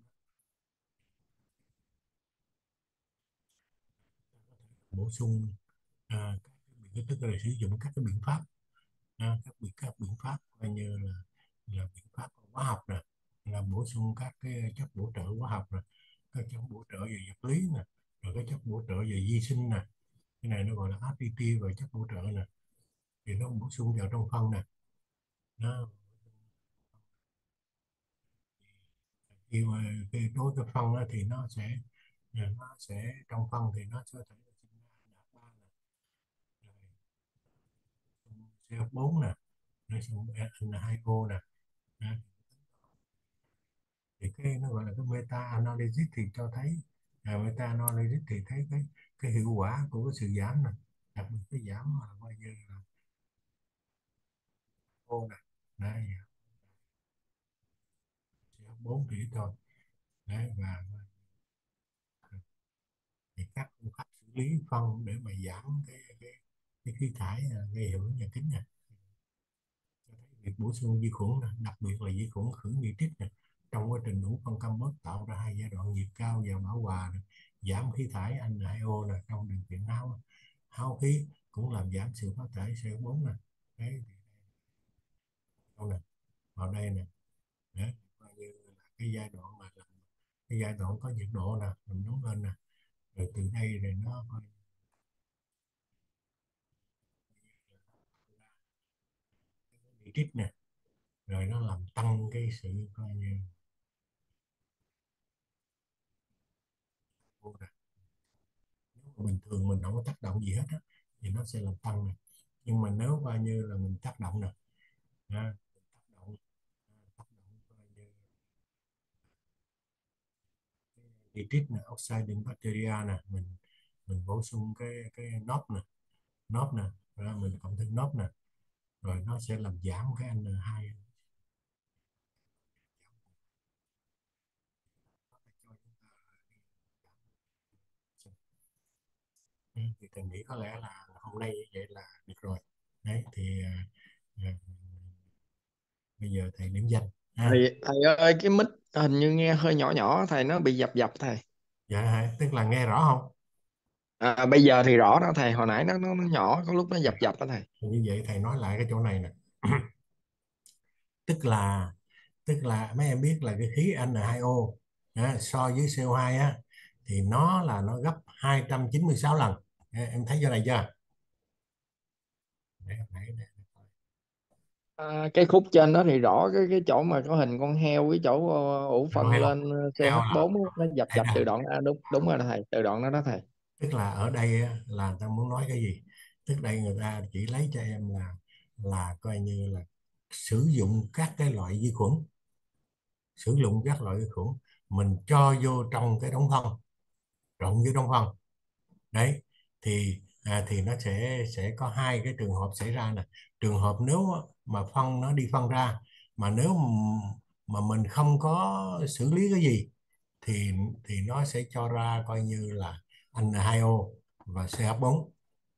bổ sung à, các cái biện, tức là sử dụng các cái biện pháp, à, các biện các biện pháp coi như là là biện pháp hóa học nè, là bổ sung các cái chất bổ trợ hóa học nè, các chất bổ trợ về vật lý nè, rồi các chất bổ trợ về vi sinh nè, cái này nó gọi là a pê tê và chất bổ trợ nè, thì nó bổ sung vào trong phân nè. Nó khi mà cái đối với phân á, thì nó sẽ nó sẽ trong phân thì nó sẽ thể là sinh ra nạp ba nè, rồi xê o bốn nè, nó xong en hai o nè. Đó. Thì cái nó gọi là cái meta analysis thì cho thấy, à, meta analysis thì thấy cái cái hiệu quả của cái sự giảm này, đặc biệt cái giảm mà coi như là ô nè, đấy, xê o bốn thì ít thôi. Đấy, và thì các phương pháp xử lý phân để mà giảm cái cái, cái khí thải à, gây hiệu ứng nhà kính nè, cho thấy việc bổ sung vi khuẩn nè, đặc biệt là vi khuẩn khử nitrit nè, trong quá trình ủ phân compost tạo ra hai giai đoạn nhiệt cao và bão hòa nè, giảm khí thải en hai o nè trong điều kiện hao hao khí, cũng làm giảm sự phát thải xê o bốn nè. Đấy, đâu nè, vào đây nè. Đấy, coi như là cái giai đoạn mà làm, cái giai đoạn có nhiệt độ nè làm nóng lên nè, rồi từ đây rồi nó coi nitrit nè, rồi nó làm tăng cái sự coi như nè. Nếu mà bình thường mình không có tác động gì hết á thì nó sẽ làm tăng nè, nhưng mà nếu coi như là mình tác động nè, à, mình tác động, à, tác động coi như nitrit nè, oxidizing bacteria nè, mình mình bổ sung cái cái nốt nè, nốt nè, rồi mình cộng thêm nốt nè, rồi nó sẽ làm giảm cái en hai. Ừ, thì mình nghĩ có lẽ là hôm nay như vậy là được rồi. Đấy thì à, à, bây giờ thầy điểm danh. À, Thầy, thầy ơi, cái mic hình như nghe hơi nhỏ nhỏ, thầy, nó bị dập dập thầy. dạ hả? Tức là nghe rõ không? À, bây giờ thì rõ đó thầy, hồi nãy nó nó, nó nhỏ, có lúc nó dập dập đó thầy. Như vậy thầy nói lại cái chỗ này nè. tức là tức là mấy em biết là cái khí N hai O á, so với C O hai á thì nó là nó gấp hai trăm chín mươi sáu lần. Em em thấy chỗ này chưa? Để, để, để. À, cái khúc trên đó thì rõ, cái cái chỗ mà có hình con heo, cái chỗ ờ, ủ Con phân heo, lên heo ch là bốn á, nó dập đây dập tự nè. động. À, đúng đúng rồi đó thầy, tự động đó đó thầy. Tức là ở đây á, là ta muốn nói cái gì? Tức đây người ta chỉ lấy cho em là là coi như là sử dụng các cái loại vi khuẩn, sử dụng các loại vi khuẩn mình cho vô trong cái đống phân, trộn với đống phân đấy. Thì à, thì nó sẽ sẽ có hai cái trường hợp xảy ra nè. Trường hợp nếu mà phân nó đi phân ra, mà nếu m- mà mình không có xử lý cái gì thì thì nó sẽ cho ra coi như là N hai O và C H bốn.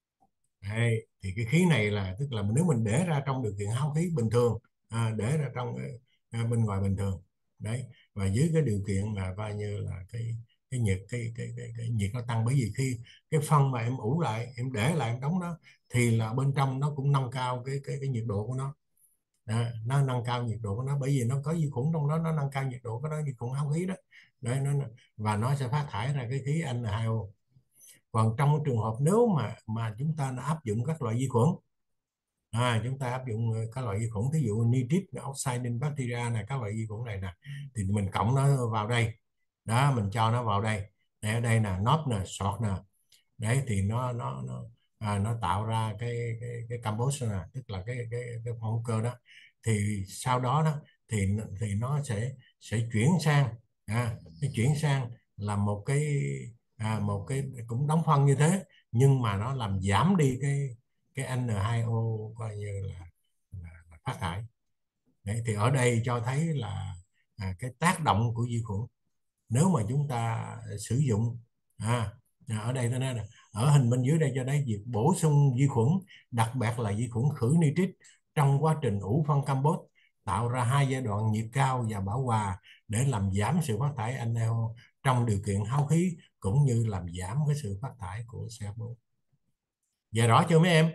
Đấy, thì cái khí này là tức là nếu mình để ra trong điều kiện hao khí bình thường, à, để ra trong à, bên ngoài bình thường đấy, và dưới cái điều kiện là coi như là cái cái nhiệt cái cái cái, cái nhiệt nó tăng, bởi vì khi cái phân mà em ủ lại em để lại em đóng đó thì là bên trong nó cũng nâng cao cái cái cái nhiệt độ của nó. Đó, nó nâng cao nhiệt độ của nó bởi vì nó có vi khuẩn trong đó, nó nâng cao nhiệt độ của nó, vi khuẩn hao khí đó. Đấy, nó, nó- và nó sẽ phát thải ra cái khí N hai O. Còn trong cái trường hợp nếu mà mà chúng ta đã áp dụng các loại vi khuẩn, à, chúng ta áp dụng các loại vi khuẩn, ví dụ nitrit, oxidin bacteria này, các loại vi khuẩn này nè, thì mình cộng nó vào đây, đó mình cho nó vào đây, để ở đây nè, nốt nè, sọt nè, đấy thì nó nó nó à, nó tạo ra cái cái cái compost nè, tức là cái cái cái phân hữu cơ đó. Thì sau đó đó thì thì nó sẽ sẽ chuyển sang, à, nó chuyển sang là một cái à, một cái cũng đóng phân như thế, nhưng mà nó làm giảm đi cái cái N hai O coi như là, là, là phát thải. Đấy, thì ở đây cho thấy là à, cái tác động của vi khuẩn nếu mà chúng ta sử dụng, à, à, ở đây tôi nói là ở hình bên dưới đây cho thấy việc bổ sung vi khuẩn, đặc biệt là vi khuẩn khử nitrit trong quá trình ủ phân compost, tạo ra hai giai đoạn nhiệt cao và bão hòa để làm giảm sự phát thải N hai O trong điều kiện hao khí, cũng như làm giảm cái sự phát thải của C H bốn. Giờ rõ chưa mấy em?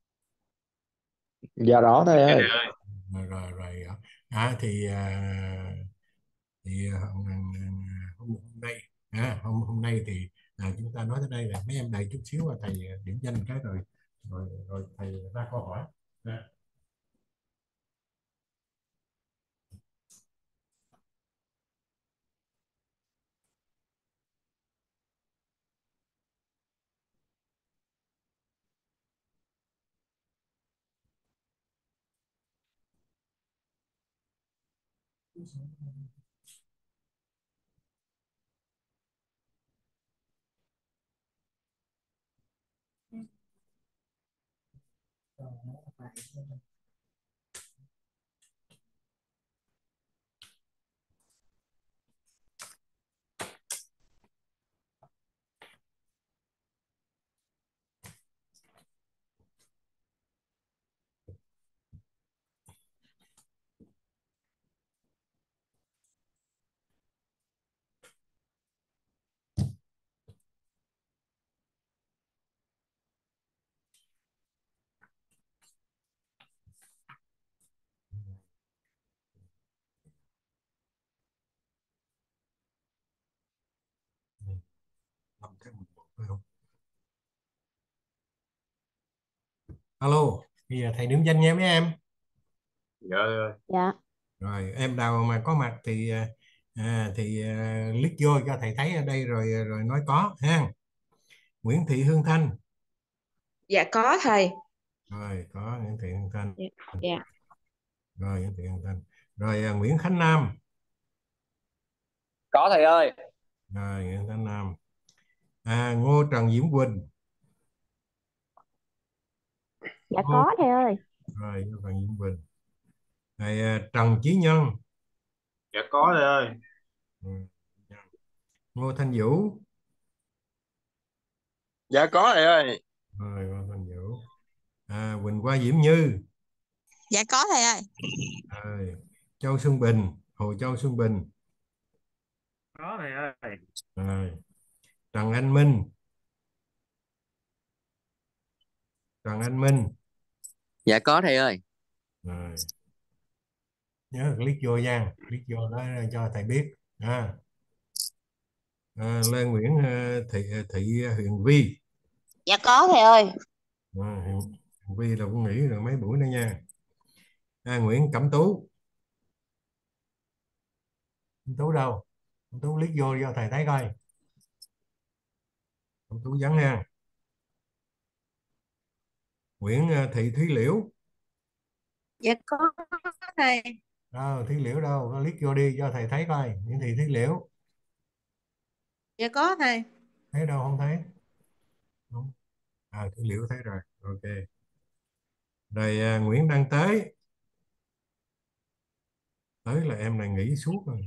Dạ rõ thầy ơi. Rồi rồi, rồi. À, thì à, thì à, hôm, hôm, hôm nay à, hôm hôm nay thì à, chúng ta nói tới đây, là mấy em đợi chút xíu và thầy điểm danh cái rồi rồi rồi thầy ra câu hỏi. À. Năm tháng mười một phải không? Alo, bây giờ thầy điểm danh nha mấy em. Dạ. Dạ. Rồi em nào mà có mặt thì à, à, thì à, click vô cho thầy thấy ở đây rồi rồi nói có ha. Nguyễn Thị Hương Thanh. Dạ có thầy. Rồi có Nguyễn Thị Hương Thanh. Dạ. Dạ. Rồi Nguyễn Thị Hương Thanh. Rồi à, Nguyễn Khánh Nam. Có thầy ơi. Rồi Nguyễn Khánh Nam. À, Ngô Trần Diễm Quỳnh. Dạ Ngô, có thầy ơi. rồi Ngô Trần Diễm Quỳnh. Rồi à, Trần Chí Nhân. Dạ có thầy ơi. Ừ. Ngô Thanh Vũ. Dạ có thầy ơi. Rồi Ngô Thanh Vũ. À, Quỳnh Hoa Diễm Như. Dạ có thầy ơi. Rồi Châu Xuân Bình, Hồ Châu Xuân Bình. Có thầy ơi. Rồi. Trần Anh Minh, Trần Anh Minh. Dạ có thầy ơi. Rồi. Nhớ click vô nha, click vô đó cho thầy biết. À. À, Lê Nguyễn à, Thị Thị Huyền Vi. Dạ có thầy ơi. À, Huyền, Huyền Vi là cũng nghỉ rồi mấy buổi nữa nha. À, Nguyễn Cẩm Tú. Cẩm Tú đâu? Cẩm Tú click vô cho thầy thấy coi. Cẩm Tú vắng ha. Nguyễn à, Thị Thúy Liễu. Dạ có thầy. Đâu, Thúy Liễu đâu? Có click vô đi cho thầy thấy coi. Nguyễn Thị Thúy Liễu. Dạ có thầy. Thấy đâu không thấy? Không. À, Thúy Liễu thấy rồi. Ok. Rồi à, Nguyễn Đăng Tế. Tới là em này nghỉ suốt rồi.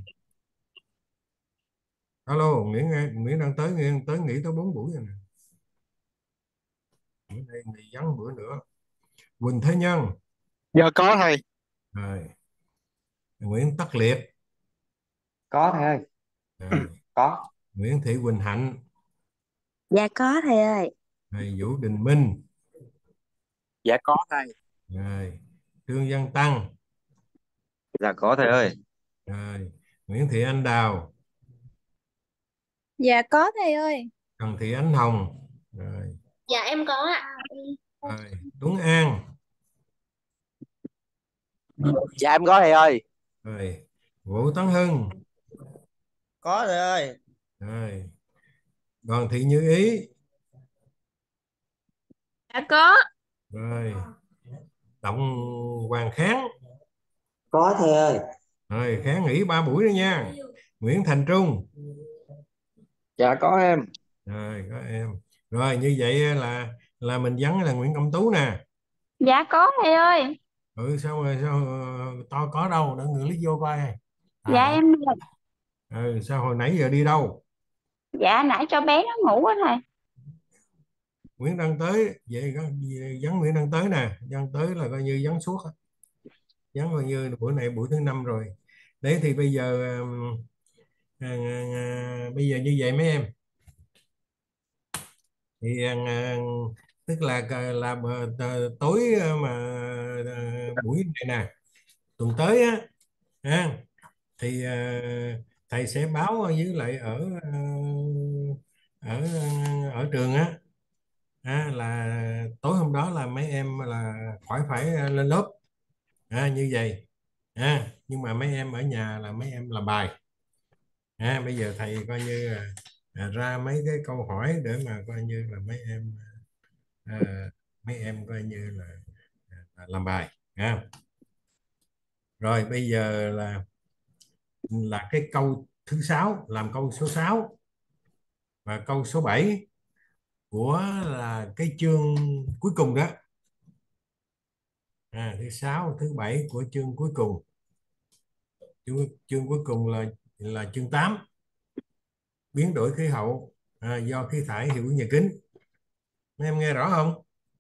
Alo, Nguyễn Nguyễn Đăng Tới, Nguyễn Đăng Tới nghỉ tới bốn buổi rồi nè. Bữa nay nghỉ vắng bữa nữa. Quỳnh Thế Nhân. Dạ có thầy. Rồi. Nguyễn Tất Liệt. Có thầy ơi. Rồi. Có. Nguyễn Thị Quỳnh Hạnh. Dạ có thầy ơi. Rồi. Vũ Đình Minh. Dạ có thầy. Rồi. Trương Văn Tăng. Dạ có thầy ơi. Rồi. Nguyễn Thị Anh Đào. Dạ có thầy ơi. Trần Thị Ánh Hồng. Rồi. Dạ em có ạ. Rồi. Tuấn An. Dạ em có thầy ơi. Rồi. Vũ Tấn Hưng. Có thầy ơi. Rồi. Đoàn Thị Như Ý. Dạ có. Rồi. Đặng Hoàng Kháng. Có thầy ơi. Rồi. Kháng nghỉ ba buổi nữa nha. Nguyễn Thành Trung. Dạ có em. Rồi có em. Rồi như vậy là là mình vắng là Nguyễn Công Tú nè. Dạ có thầy ơi. Ừ sao rồi sao ờ, to có đâu để người lít vô coi. Dạ À, em ừ, sao hồi nãy giờ đi đâu? dạ nãy cho bé nó ngủ á thầy. Nguyễn Đăng Tới vậy có vắng Nguyễn Đăng Tới nè, Đăng Tới là coi như vắng suốt á. Vắng coi như bữa này buổi thứ năm rồi. Đấy thì bây giờ à, à, bây giờ như vậy mấy em thì à, tức là là à, tối mà à, buổi này nè tuần tới á ha, thì ờ, thầy sẽ báo với lại ở ờ, ở ở trường á, à, là tối hôm đó là mấy em là khỏi phải ờ, lên lớp, à, như vậy, à, nhưng mà mấy em ở nhà là mấy em làm bài, à, bây giờ thầy coi như là, à, ra mấy cái câu hỏi để mà coi như là mấy em à, mấy em coi như là, là làm bài, à. Rồi bây giờ là là cái câu thứ sáu làm câu số sáu và câu số bảy của là cái chương cuối cùng đó, à, thứ sáu thứ bảy của chương cuối cùng, chương, chương cuối cùng là là chương tám, biến đổi khí hậu à, do khí thải hiệu ứng nhà kính. Mấy em nghe rõ không?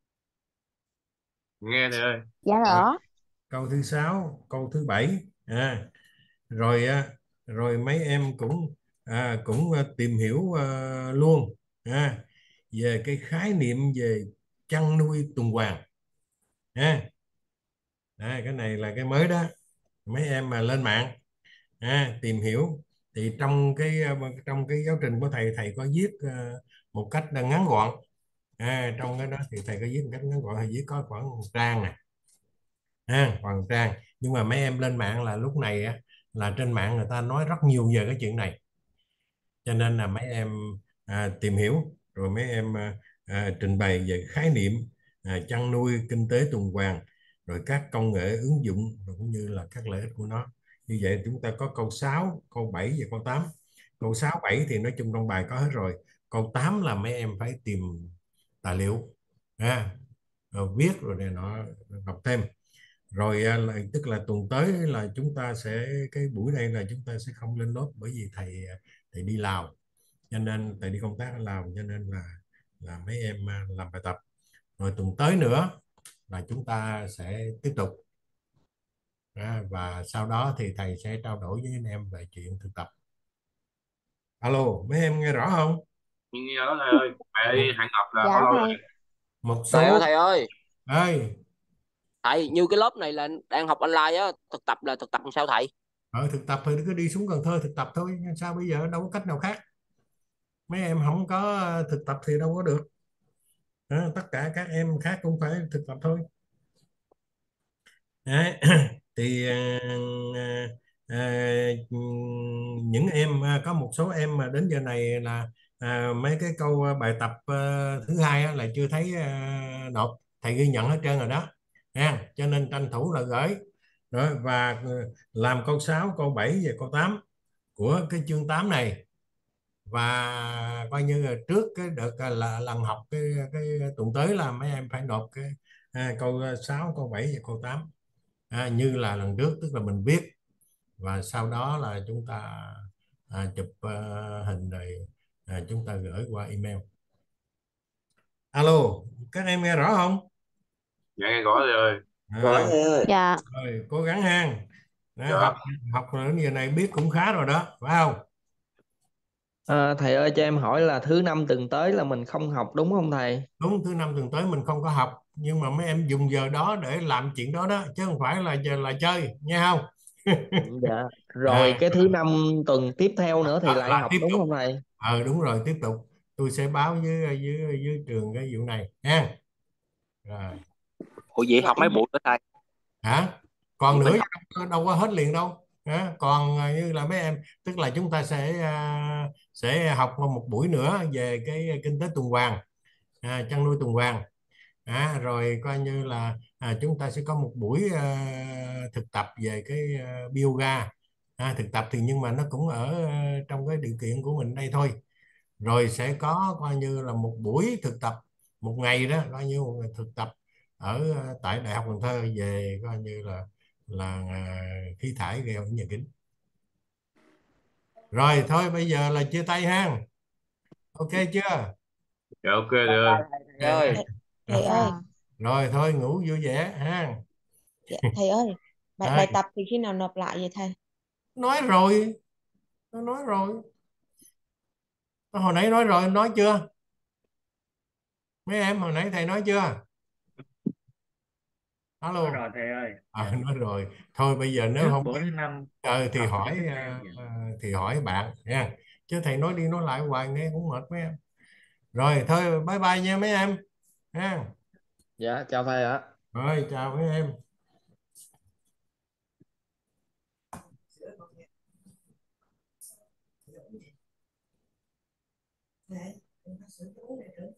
Nghe thầy ơi. Dạ À, rõ. câu thứ sáu câu thứ bảy, à, rồi à, rồi mấy em cũng à, cũng à, tìm hiểu à, luôn, à, về cái khái niệm về chăn nuôi tuần hoàn, à, à, cái này là cái mới đó, mấy em mà lên mạng à, tìm hiểu thì trong cái à, trong cái giáo trình của thầy thầy có viết à, một cách ngắn gọn, à, trong cái đó thì thầy có viết một cách ngắn gọn, thầy viết có khoảng một trang nè, à, khoảng một trang, nhưng mà mấy em lên mạng là lúc này á, là trên mạng người ta nói rất nhiều về cái chuyện này, cho nên là mấy em à, tìm hiểu rồi mấy em à, à, trình bày về khái niệm à, chăn nuôi kinh tế tuần hoàn, rồi các công nghệ ứng dụng rồi cũng như là các lợi ích của nó. Như vậy chúng ta có câu sáu câu bảy và câu tám. Câu sáu bảy thì nói chung trong bài có hết rồi, câu tám là mấy em phải tìm tài liệu, à, rồi viết rồi này nọ đọc thêm, rồi à, là, tức là tuần tới là chúng ta sẽ cái buổi này là chúng ta sẽ không lên lớp bởi vì thầy thầy đi Lào, cho nên thầy đi công tác ở Lào, cho nên là là mấy em à, làm bài tập, rồi tuần tới nữa là chúng ta sẽ tiếp tục, À, và sau đó thì thầy sẽ trao đổi với anh em về chuyện thực tập. Alo, mấy em nghe rõ không? nghe đó thầy ơi, một, vậy hạn học là bao Dạ lâu thầy. rồi? một Thầy ơi, số thầy ơi, ơi thầy như cái lớp này là đang học online á, thực tập là thực tập làm sao thầy? ở thực tập thì cứ đi xuống Cần Thơ thực tập thôi, sao bây giờ đâu có cách nào khác. Mấy em không có ờ, thực tập thì đâu có được. Đó, tất cả các em khác cũng phải thực tập thôi. Đấy. Thì ờ, ờ, ờ, những em ờ, có một số em mà đến giờ này là ờ, mấy cái câu ờ, bài tập ờ, thứ hai á, là chưa thấy ờ, nộp, thầy ghi nhận hết trơn rồi đó nha, cho nên tranh thủ là gửi. Rồi và ờ, làm câu sáu, câu bảy và câu tám của cái chương tám này, và coi như là trước cái đợt ờ, là lần học cái cái tuần tới là mấy em phải nộp cái à, câu sáu, câu bảy và câu tám, à, như là lần trước, tức là mình viết và sau đó là chúng ta à, chụp ờ, hình rồi à, chúng ta gửi qua email. Alo, các em nghe rõ không? Dạ nghe rõ thầy ơi. Có À, thầy ơi. Dạ. rồi cố gắng ha. Đó, Dạ. học học đến giờ này biết cũng khá rồi đó, phải không? À, thầy ơi cho em hỏi là thứ năm tuần tới là mình không học đúng không thầy? Đúng, thứ năm tuần tới mình không có học, nhưng mà mấy em dùng giờ đó để làm chuyện đó đó, chứ không phải là giờ là chơi nghe không? Dạ. Rồi À, cái thứ năm tuần tiếp theo nữa thì là, lại là học tiếp đúng tục. không thầy? Ờ đúng rồi, tiếp tục. Tôi sẽ báo với với với trường cái vụ này nha. Rồi. Ủa vậy học mấy Vậy. buổi nữa thầy? Hả? Còn nữa Mình chứ học đâu, đâu có hết liền đâu. Hả? Còn à, như là mấy em, tức là chúng ta sẽ à, sẽ học một buổi nữa về cái kinh tế tuần hoàn, à, chăn nuôi tuần hoàn. À, rồi coi như là à, chúng ta sẽ có một buổi à, thực tập về cái à, bioga. À, thực tập thì nhưng mà nó cũng ở à, trong cái điều kiện của mình đây thôi. Rồi sẽ có coi như là một buổi thực tập một ngày đó, coi như một ngày thực tập ở ờ, tại Đại học Cần Thơ về coi như là là à, khí thải gây ô nhiễm nhà kính. Rồi thôi bây giờ là chia tay ha, ok chưa? Dạ ok thầy ơi. thầy ơi. Thầy, rồi, thầy ơi, rồi thôi ngủ vui vẻ ha. dạ, thầy ơi, bài À, bài tập thì khi nào nộp lại vậy thầy? nói rồi, nó nói rồi, nó hồi nãy nói rồi, nói chưa? Mấy em hồi nãy thầy nói chưa? Nói Alo. rồi thầy ơi. À, Dạ. nói rồi, thôi bây giờ nếu Trước không bữa thứ năm ờ, thì học thì hỏi tiếp theo. ờ, Dạ. ờ, thì hỏi bạn nha, chứ thầy nói đi nói lại hoài nghe cũng mệt mấy em. Rồi thôi bye bye nha mấy em ha. Dạ chào thầy ạ. Rồi chào mấy em. Đấy,